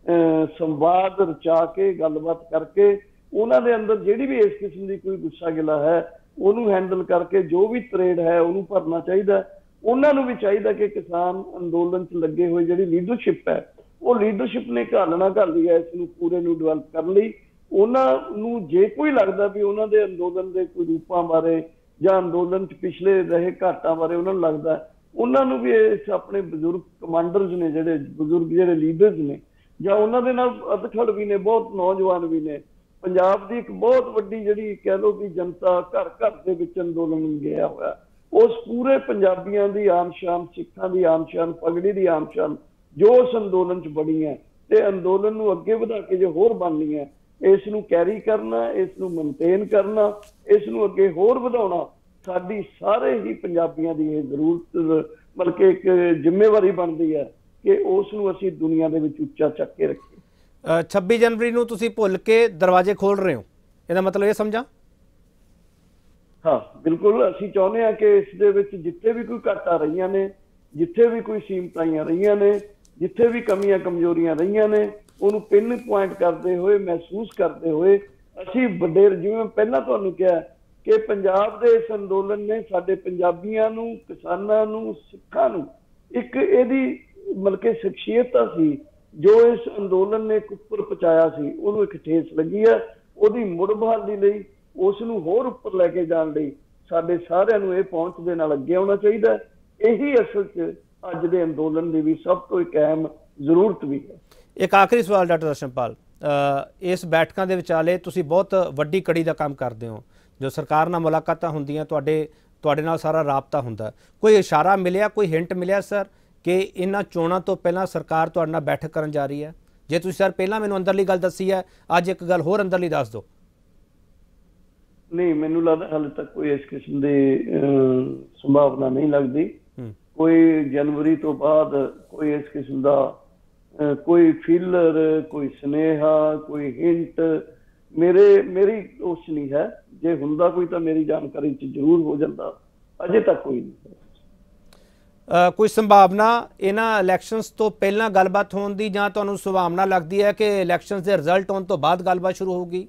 ਸੰਵਾਦ ਰਚਾ ਕੇ ਗੱਲਬਾਤ ਕਰਕੇ ਉਹਨਾਂ ਦੇ ਅੰਦਰ ਜਿਹੜੀ ਵੀ ਇਸ ਕਿਸਮ ਦੀ ਕੋਈ ਗੁੱਸਾ ਗਿਲਾ ਹੈ ਉਹਨੂੰ ਹੈਂਡਲ ਕਰਕੇ ਜੋ ਵੀ ਤਰੇੜ ਹੈ ਉਹਨੂੰ ਭਰਨਾ ਚਾਹੀਦਾ। ਉਹਨਾਂ ਨੂੰ ਵੀ ਚਾਹੀਦਾ ਕਿ ਕਿਸਾਨ ਅੰਦੋਲਨ 'ਚ ਲੱਗੇ ਹੋਏ ਜਿਹੜੀ ਲੀਡਰਸ਼ਿਪ ਹੈ ਉਹ ਲੀਡਰਸ਼ਿਪ ਨੇ ਘਾਲਣਾ ਘਾਲੀ ਹੈ ਇਸ ਨੂੰ ਪੂਰੇ ਨੂੰ ਡਿਵੈਲਪ ਕਰਨ ਲਈ। ਉਹਨਾਂ ਨੂੰ ਜੇ ਕੋਈ ਲੱਗਦਾ ਵੀ ਉਹਨਾਂ ਦੇ ਅੰਦੋਲਨ ਦੇ ਕੋਈ ਰੂਪਾਂ ਬਾਰੇ ਜਾਂ ਅੰਦੋਲਨ 'ਚ ਪਿਛਲੇ ਰਹੇ ਘਾਟਾਂ ਬਾਰੇ ਉਹਨਾਂ ਨੂੰ ਲੱਗਦਾ, ਉਹਨਾਂ ਨੂੰ ਵੀ ਇਸ ਆਪਣੇ ਬਜ਼ੁਰਗ ਕਮਾਂਡਰਸ ਨੇ, ਜਿਹੜੇ ਬਜ਼ੁਰਗ ਜਿਹੜੇ ਲੀਡਰਸ ਨੇ ਜਾਂ ਉਹਨਾਂ ਦੇ ਨਾਲ ਅਧਖੜ ਵੀ ਨੇ, ਬਹੁਤ ਨੌਜਵਾਨ ਵੀ ਨੇ। ਪੰਜਾਬ ਦੀ ਇੱਕ ਬਹੁਤ ਵੱਡੀ ਜਿਹੜੀ ਕਹਿ ਲਓ ਕਿ ਜਨਤਾ ਘਰ ਘਰ ਦੇ ਵਿੱਚ ਅੰਦੋਲਨ ਗਿਆ ਹੋਇਆ, ਉਸ ਪੂਰੇ ਪੰਜਾਬੀਆਂ ਦੀ ਆਨ ਸ਼ਾਨ, ਸਿੱਖਾਂ ਦੀ ਆਨ ਸ਼ਾਨ, ਪਗੜੀ ਦੀ ਆਨ ਸ਼ਾਨ ਜੋ ਉਸ ਅੰਦੋਲਨ 'ਚ ਬਣੀ ਹੈ ਤੇ ਅੰਦੋਲਨ ਨੂੰ ਅੱਗੇ ਵਧਾ ਕੇ ਜੇ ਹੋਰ ਬਣਨੀ ਹੈ, ਇਸ ਨੂੰ ਕੈਰੀ ਕਰਨਾ, ਇਸ ਨੂੰ ਮੇਨਟੇਨ ਕਰਨਾ, ਇਸ ਨੂੰ ਅੱਗੇ ਹੋਰ ਵਧਾਉਣਾ ਸਾਡੀ ਸਾਰੇ ਹੀ ਪੰਜਾਬੀਆਂ ਦੀ ਇਹ ਜ਼ਰੂਰਤ ਬਲਕਿ ਇੱਕ ਜ਼ਿੰਮੇਵਾਰੀ ਬਣਦੀ ਹੈ ਕਿ ਉਸ ਨੂੰ ਅਸੀਂ ਦੁਨੀਆ ਦੇ ਵਿੱਚ ਉੱਚਾ ਚੱਕ ਕੇ ਰੱਖੀਏ। ਛੱਬੀ ਜਨਵਰੀ ਨੂੰ ਤੁਸੀਂ ਭੁੱਲ ਕੇ ਦਰਵਾਜ਼ੇ ਖੋਲ ਰਹੇ ਹੋ, ਇਹਦਾ ਮਤਲਬ ਇਹ ਸਮਝਾਂ? ਹਾਂ, ਬਿਲਕੁਲ। ਅਸੀਂ ਚਾਹੁੰਦੇ ਹਾਂ ਕਿ ਇਸ ਦੇ ਵਿੱਚ ਜਿੱਥੇ ਵੀ ਕੋਈ ਘਾਟਾਂ ਰਹੀਆਂ ਨੇ, ਜਿੱਥੇ ਵੀ ਕੋਈ ਸੀਮਤਾਈਆਂ ਰਹੀਆਂ ਨੇ, ਜਿੱਥੇ ਵੀ ਕਮੀਆਂ ਕਮਜ਼ੋਰੀਆਂ ਰਹੀਆਂ ਨੇ, ਉਹਨੂੰ ਪਿੰਨ ਪੁਆਇੰਟ ਕਰਦੇ ਹੋਏ, ਮਹਿਸੂਸ ਕਰਦੇ ਹੋਏ ਅਸੀਂ ਵੱਡੇ, ਜਿਵੇਂ ਪਹਿਲਾਂ ਤੁਹਾਨੂੰ ਕਿਹਾ ਕਿ ਪੰਜਾਬ ਦੇ ਇਸ ਅੰਦੋਲਨ ਨੇ ਸਾਡੇ ਪੰਜਾਬੀਆਂ ਨੂੰ, ਕਿਸਾਨਾਂ ਨੂੰ, ਸਿੱਖਾਂ ਨੂੰ ਇੱਕ ਇਹਦੀ ਮਤਲਬ ਕਿ ਸ਼ਖਸੀਅਤ ਸੀ ਜੋ ਇਸ ਅੰਦੋਲਨ ਨੇ ਇੱਕ ਉੱਪਰ ਪਹੁੰਚਾਇਆ ਸੀ, ਉਹਨੂੰ ਇੱਕ ਠੇਸ ਲੱਗੀ ਹੈ। ਉਹਦੀ ਮੁੜ ਬਹਾਲੀ ਲਈ, ਉਸ ਨੂੰ ਹੋਰ ਉੱਪਰ ਲੈ ਕੇ ਜਾਣ ਲਈ ਸਾਡੇ ਸਾਰਿਆਂ ਨੂੰ ਇਹ ਪਹੁੰਚ ਦੇ ਨਾਲ ਅੱਗੇ ਆਉਣਾ ਚਾਹੀਦਾ। ਇਹੀ ਅਸਲ 'ਚ ਅੱਜ ਦੇ ਅੰਦੋਲਨ ਦੀ ਵੀ ਸਭ ਤੋਂ ਇੱਕ ਅਹਿਮ ਜ਼ਰੂਰਤ ਵੀ ਹੈ। ਇੱਕ ਆਖਰੀ ਸਵਾਲ ਡਾਕਟਰ ਦਰਸ਼ਨਪਾਲ, ਇਸ ਬੈਠਕਾਂ ਦੇ ਵਿਚਾਲੇ ਤੁਸੀਂ ਬਹੁਤ ਵੱਡੀ ਕੜੀ ਦਾ ਕੰਮ ਕਰਦੇ ਹੋ, ਜੋ ਸਰਕਾਰ ਨਾਲ ਮੁਲਾਕਾਤਾਂ ਹੁੰਦੀਆਂ, ਤੁਹਾਡੇ ਤੁਹਾਡੇ ਨਾਲ ਸਾਰਾ ਰਾਬਤਾ ਹੁੰਦਾ, ਕੋਈ ਇਸ਼ਾਰਾ ਮਿਲਿਆ, ਕੋਈ ਹਿੰਟ ਮਿਲਿਆ ਸਰ ਕਿ ਇਹਨਾਂ ਚੋਣਾਂ ਤੋਂ ਪਹਿਲਾਂ ਸਰਕਾਰ ਤੁਹਾਡੇ ਨਾਲ ਬੈਠਕ ਕਰਨ ਜਾ ਰਹੀ ਹੈ? ਜੇ ਤੁਸੀਂ ਸਰ ਪਹਿਲਾਂ ਮੈਨੂੰ ਅੰਦਰਲੀ ਗੱਲ ਦੱਸੀ ਹੈ, ਅੱਜ ਇੱਕ ਗੱਲ ਹੋਰ ਅੰਦਰਲੀ ਦੱਸ ਦਿਓ। ਨਹੀਂ, ਮੈਨੂੰ ਲੱਗਦਾ ਹਾਲੇ ਤੱਕ ਕੋਈ ਇਸ ਕਿਸਮ ਦੀ ਸੰਭਾਵਨਾ ਨਹੀਂ ਲੱਗਦੀ। ਕੋਈ ਜਨਵਰੀ ਤੋਂ ਬਾਅਦ ਕੋਈ ਇਸ ਕਿਸਮ ਦਾ ਕੋਈ ਫੀਲਰ, ਕੋਈ ਸੁਨੇਹਾ, ਕੋਈ ਹਿੰਟ ਮੇਰੇ ਮੇਰੀ ਉਸ ਨਹੀਂ ਹੈ। ਜੇ ਹੁੰਦਾ ਕੋਈ ਤਾਂ ਮੇਰੀ ਜਾਣਕਾਰੀ 'ਚ ਜ਼ਰੂਰ ਹੋ ਜਾਂਦਾ, ਅਜੇ ਤੱਕ ਕੋਈ ਨਹੀਂ। ਕੋਈ ਸੰਭਾਵਨਾ ਇਹਨਾਂ ਇਲੈਕਸ਼ਨਸ ਤੋਂ ਪਹਿਲਾਂ ਗੱਲਬਾਤ ਹੋਣ ਦੀ, ਜਾਂ ਤੁਹਾਨੂੰ ਸੰਭਾਵਨਾ ਲੱਗਦੀ ਹੈ ਕਿ ਇਲੈਕਸ਼ਨਸ ਦੇ ਰਿਜ਼ਲਟ ਆਉਣ ਤੋਂ ਬਾਅਦ ਗੱਲਬਾਤ ਸ਼ੁਰੂ ਹੋਊਗੀ?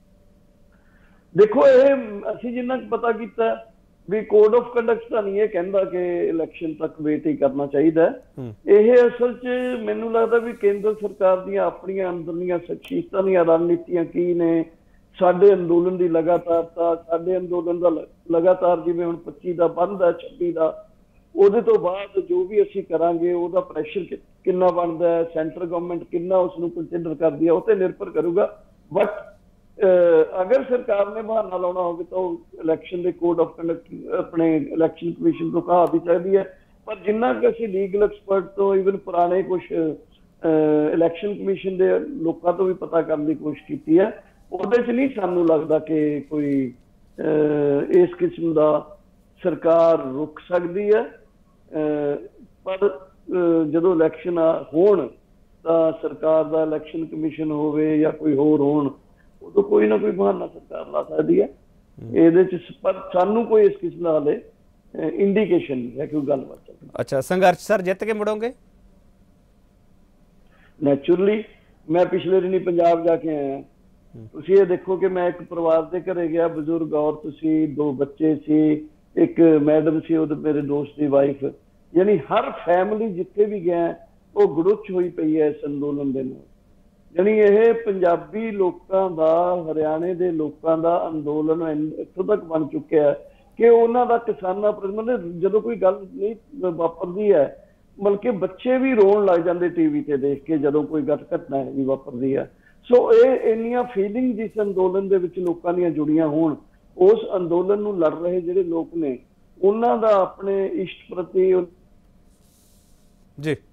ਦੇਖੋ, ਇਹ ਅਸੀਂ ਜਿੰਨਾ ਪਤਾ ਕੀਤਾ ਵੀ ਕੋਡ ਆਫ ਕੰਡਕਟ ਤਾਂ ਨਹੀਂ ਇਹ ਕਹਿੰਦਾ ਕਿ ਇਲੈਕਸ਼ਨ ਤੱਕ ਵੇਟ ਹੀ ਕਰਨਾ ਚਾਹੀਦਾ। ਇਹ ਅਸਲ 'ਚ ਮੈਨੂੰ ਲੱਗਦਾ ਵੀ ਕੇਂਦਰ ਸਰਕਾਰ ਦੀਆਂ ਆਪਣੀਆਂ ਅੰਦਰਲੀਆਂ ਸ਼ਖਸੀਅਤਾਂ ਦੀਆਂ ਰਣਨੀਤੀਆਂ ਕੀ ਨੇ, ਸਾਡੇ ਅੰਦੋਲਨ ਦੀ ਲਗਾਤਾਰਤਾ, ਸਾਡੇ ਅੰਦੋਲਨ ਦਾ ਲਗਾਤਾਰ ਜਿਵੇਂ ਹੁਣ ਪੱਚੀ ਦਾ ਬੰਦ ਹੈ, ਛੱਬੀ ਦਾ, ਉਹਦੇ ਤੋਂ ਬਾਅਦ ਜੋ ਵੀ ਅਸੀਂ ਕਰਾਂਗੇ ਉਹਦਾ ਪ੍ਰੈਸ਼ਰ ਕਿੰਨਾ ਬਣਦਾ ਹੈ, ਸੈਂਟਰ ਗਵਰਨਮੈਂਟ ਕਿੰਨਾ ਉਸ ਨੂੰ ਕੰਸੀਡਰ ਕਰਦੀ ਹੈ, ਉਹ ਤੇ ਨਿਰਭਰ ਕਰੂਗਾ। ਬਟ ਅਗਰ ਸਰਕਾਰ ਨੇ ਬਹਾਨਾ ਲਾਉਣਾ ਹੋਵੇ ਤਾਂ ਉਹ ਇਲੈਕਸ਼ਨ ਦੇ ਕੋਡ ਆਫ ਕੰਡਕਟ ਆਪਣੇ ਇਲੈਕਸ਼ਨ ਕਮਿਸ਼ਨ ਤੋਂ ਕਹਾ ਵੀ ਚਾਹੀਦੀ ਹੈ। ਪਰ ਜਿੰਨਾ ਕਿ ਅਸੀਂ ਲੀਗਲ ਐਕਸਪਰਟ ਤੋਂ, ਈਵਨ ਪੁਰਾਣੇ ਕੁਝ ਇਲੈਕਸ਼ਨ ਕਮਿਸ਼ਨ ਦੇ ਲੋਕਾਂ ਤੋਂ ਵੀ ਪਤਾ ਕਰਨ ਦੀ ਕੋਸ਼ਿਸ਼ ਕੀਤੀ ਹੈ, ਉਹਦੇ 'ਚ ਨਹੀਂ ਸਾਨੂੰ ਲੱਗਦਾ ਕਿ ਕੋਈ ਇਸ ਕਿਸਮ ਦਾ ਸਰਕਾਰ ਰੁਕ ਸਕਦੀ ਹੈ। ਪਰ ਜਦੋਂ ਇਲੈਕਸ਼ਨ ਹੋਣ ਤਾਂ ਸਰਕਾਰ ਦਾ ਇਲੈਕਸ਼ਨ ਕਮਿਸ਼ਨ ਹੋਵੇ ਜਾਂ ਕੋਈ ਹੋਰ ਹੋਣ, ਉਦੋਂ ਕੋਈ ਨਾ ਕੋਈ ਬਹਾਨਾ ਸਰਕਾਰ ਲਾ ਸਕਦੀ ਹੈ ਇਹਦੇ 'ਚ। ਪਰ ਸਾਨੂੰ ਕੋਈ ਇਸ ਕਿਸਮ ਦਾ ਹਾਲੇ ਇੰਡੀਕੇਸ਼ਨ ਨਹੀਂ ਹੈ ਕਿ ਕੋਈ ਗੱਲਬਾਤ ਚੱਲ। ਅੱਛਾ, ਸੰਘਰਸ਼ ਸਰ ਜਿੱਤ ਕੇ ਮੁੜੋਗੇ? ਨੈਚੁਰਲੀ, ਮੈਂ ਪਿਛਲੇ ਦਿਨੀ ਪੰਜਾਬ ਜਾ ਕੇ ਆਇਆ। ਤੁਸੀਂ ਇਹ ਦੇਖੋ ਕਿ ਮੈਂ ਇੱਕ ਪਰਿਵਾਰ ਦੇ ਘਰੇ ਗਿਆ, ਬਜ਼ੁਰਗ ਔਰਤ ਸੀ, ਦੋ ਬੱਚੇ ਸੀ, ਇੱਕ ਮੈਡਮ ਸੀ, ਉਹਦੇ ਮੇਰੇ ਦੋਸਤ ਦੀ ਵਾਈਫ, ਯਾਨੀ ਹਰ ਫੈਮਿਲੀ ਜਿੱਥੇ ਵੀ ਗਿਆ ਉਹ ਗੜੁੱਚ ਹੋਈ ਪਈ ਹੈ ਇਸ ਅੰਦੋਲਨ ਦੇ ਨਾਲ। ਯਾਨੀ ਇਹ ਪੰਜਾਬੀ ਲੋਕਾਂ ਦਾ, ਹਰਿਆਣੇ ਦੇ ਲੋਕਾਂ ਦਾ ਅੰਦੋਲਨ ਇੱਥੋਂ ਤੱਕ ਬਣ ਚੁੱਕਿਆ ਕਿ ਉਹਨਾਂ ਦਾ ਕਿਸਾਨਾਂ ਪ੍ਰਤੀ ਜਦੋਂ ਕੋਈ ਗੱਲ ਨਹੀਂ ਵਾਪਰਦੀ ਹੈ, ਬਲਕਿ ਬੱਚੇ ਵੀ ਰੋਣ ਲੱਗ ਜਾਂਦੇ ਟੀਵੀ ਤੇ ਦੇਖ ਕੇ ਜਦੋਂ ਕੋਈ ਘਟਨਾ ਵੀ ਵਾਪਰਦੀ ਹੈ। ਸੋ ਇਹ ਇੰਨੀਆਂ ਫੀਲਿੰਗ ਜਿਸ ਅੰਦੋਲਨ ਦੇ ਵਿੱਚ ਲੋਕਾਂ ਦੀਆਂ ਜੁੜੀਆਂ ਹੋਣ, ਉਸ ਅੰਦੋਲਨ ਨੂੰ ਲੜ ਰਹੇ ਜਿਹੜੇ ਲੋਕ ਨੇ ਉਹਨਾਂ ਦਾ ਆਪਣੇ ਇਸ਼ਟ ਪ੍ਰਤੀ ਜੀ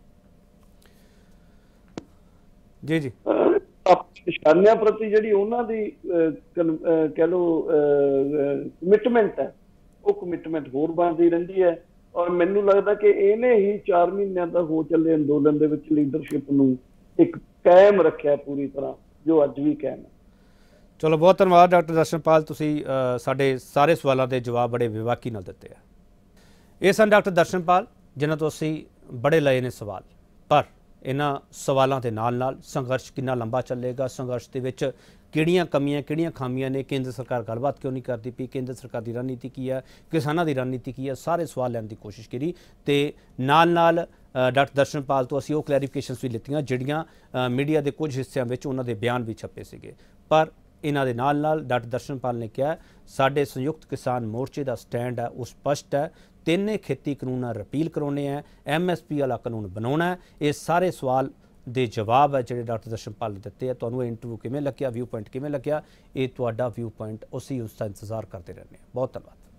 ਜੀ ਜੀ ਨਿਸ਼ਾਨਿਆਂ ਪ੍ਰਤੀ ਜਿਹੜੀ ਉਹਨਾਂ ਦੀ ਕਹਿ ਲਓ ਕਮਿਟਮੈਂਟ ਹੈ, ਉਹ ਕਮਿਟਮੈਂਟ ਹੋਰ ਬਣਦੀ ਰਹਿੰਦੀ ਹੈ। ਔਰ ਮੈਨੂੰ ਲੱਗਦਾ ਕਿ ਇਹਨੇ ਹੀ ਚਾਰ ਮਹੀਨਿਆਂ ਦਾ ਹੋ ਚੱਲੇ ਅੰਦੋਲਨ ਦੇ ਵਿੱਚ ਲੀਡਰਸ਼ਿਪ ਨੂੰ ਇੱਕ ਕਾਇਮ ਰੱਖਿਆ ਪੂਰੀ ਤਰ੍ਹਾਂ, ਜੋ ਅੱਜ ਵੀ ਕਾਇਮ ਹੈ। ਚਲੋ, ਬਹੁਤ ਧੰਨਵਾਦ ਡਾਕਟਰ ਦਰਸ਼ਨਪਾਲ, ਤੁਸੀਂ ਸਾਡੇ ਸਾਰੇ ਸਵਾਲਾਂ ਦੇ ਜਵਾਬ ਬੜੇ ਵਿਵਾਕੀ ਨਾਲ ਦਿੱਤੇ ਆ। ਇਹ ਸਨ ਡਾਕਟਰ ਦਰਸ਼ਨਪਾਲ, ਜਿਨ੍ਹਾਂ ਤੋਂ ਅਸੀਂ ਬੜੇ ਲਏ ਨੇ ਸਵਾਲ। ਪਰ ਇਹਨਾਂ ਸਵਾਲਾਂ ਦੇ ਨਾਲ ਨਾਲ ਸੰਘਰਸ਼ ਕਿੰਨਾ ਲੰਬਾ ਚੱਲੇਗਾ, ਸੰਘਰਸ਼ ਦੇ ਵਿੱਚ ਕਿਹੜੀਆਂ ਕਮੀਆਂ, ਕਿਹੜੀਆਂ ਖਾਮੀਆਂ ਨੇ, ਕੇਂਦਰ ਸਰਕਾਰ ਗੱਲਬਾਤ ਕਿਉਂ ਨਹੀਂ ਕਰਦੀ ਪਈ, ਕੇਂਦਰ ਸਰਕਾਰ ਦੀ ਰਣਨੀਤੀ ਕੀ ਹੈ, ਕਿਸਾਨਾਂ ਦੀ ਰਣਨੀਤੀ ਕੀ ਹੈ, ਸਾਰੇ ਸਵਾਲ ਲੈਣ ਦੀ ਕੋਸ਼ਿਸ਼ ਕੀਤੀ। ਤੇ ਨਾਲ ਨਾਲ ਡਾਕਟਰ ਦਰਸ਼ਨਪਾਲ ਤੋਂ ਅਸੀਂ ਉਹ ਕਲੈਰੀਫਿਕੇਸ਼ਨਸ ਵੀ ਲਿੱਤੀਆਂ ਜਿਹੜੀਆਂ ਮੀਡੀਆ ਦੇ ਕੁਝ ਹਿੱਸਿਆਂ ਵਿੱਚ ਉਹਨਾਂ ਦੇ ਬਿਆਨ ਵੀ ਛਪੇ ਸੀਗੇ। ਪਰ ਇਹਨਾਂ ਦੇ ਨਾਲ ਨਾਲ ਡਾਕਟਰ ਦਰਸ਼ਨਪਾਲ ਨੇ ਕਿਹਾ ਸਾਡੇ ਸੰਯੁਕਤ ਕਿਸਾਨ ਮੋਰਚੇ ਦਾ ਸਟੈਂਡ ਹੈ ਉਹ ਸਪਸ਼ਟ ਹੈ, ਤਿੰਨੇ ਖੇਤੀ ਕਾਨੂੰਨਾਂ ਰਿਪੀਲ ਕਰਾਉਣੇ ਹੈ, ਐਮ ਐਸ ਪੀ ਵਾਲਾ ਕਾਨੂੰਨ ਬਣਾਉਣਾ ਹੈ। ਇਹ ਸਾਰੇ ਸਵਾਲ ਦੇ ਜਵਾਬ ਹੈ ਜਿਹੜੇ ਡਾਕਟਰ ਦਰਸ਼ਨਪਾਲ ਨੇ ਦਿੱਤੇ ਹੈ। ਤੁਹਾਨੂੰ ਇਹ ਇੰਟਰਵਿਊ ਕਿਵੇਂ ਲੱਗਿਆ, ਵਿਊ ਪੁਆਇੰਟ ਕਿਵੇਂ ਲੱਗਿਆ, ਇਹ ਤੁਹਾਡਾ ਵਿਊ ਪੁਆਇੰਟ ਉਸੇ ਉਸ ਦਾ ਇੰਤਜ਼ਾਰ ਕਰਦੇ ਰਹਿੰਦੇ ਹਾਂ। ਬਹੁਤ ਧੰਨਵਾਦ।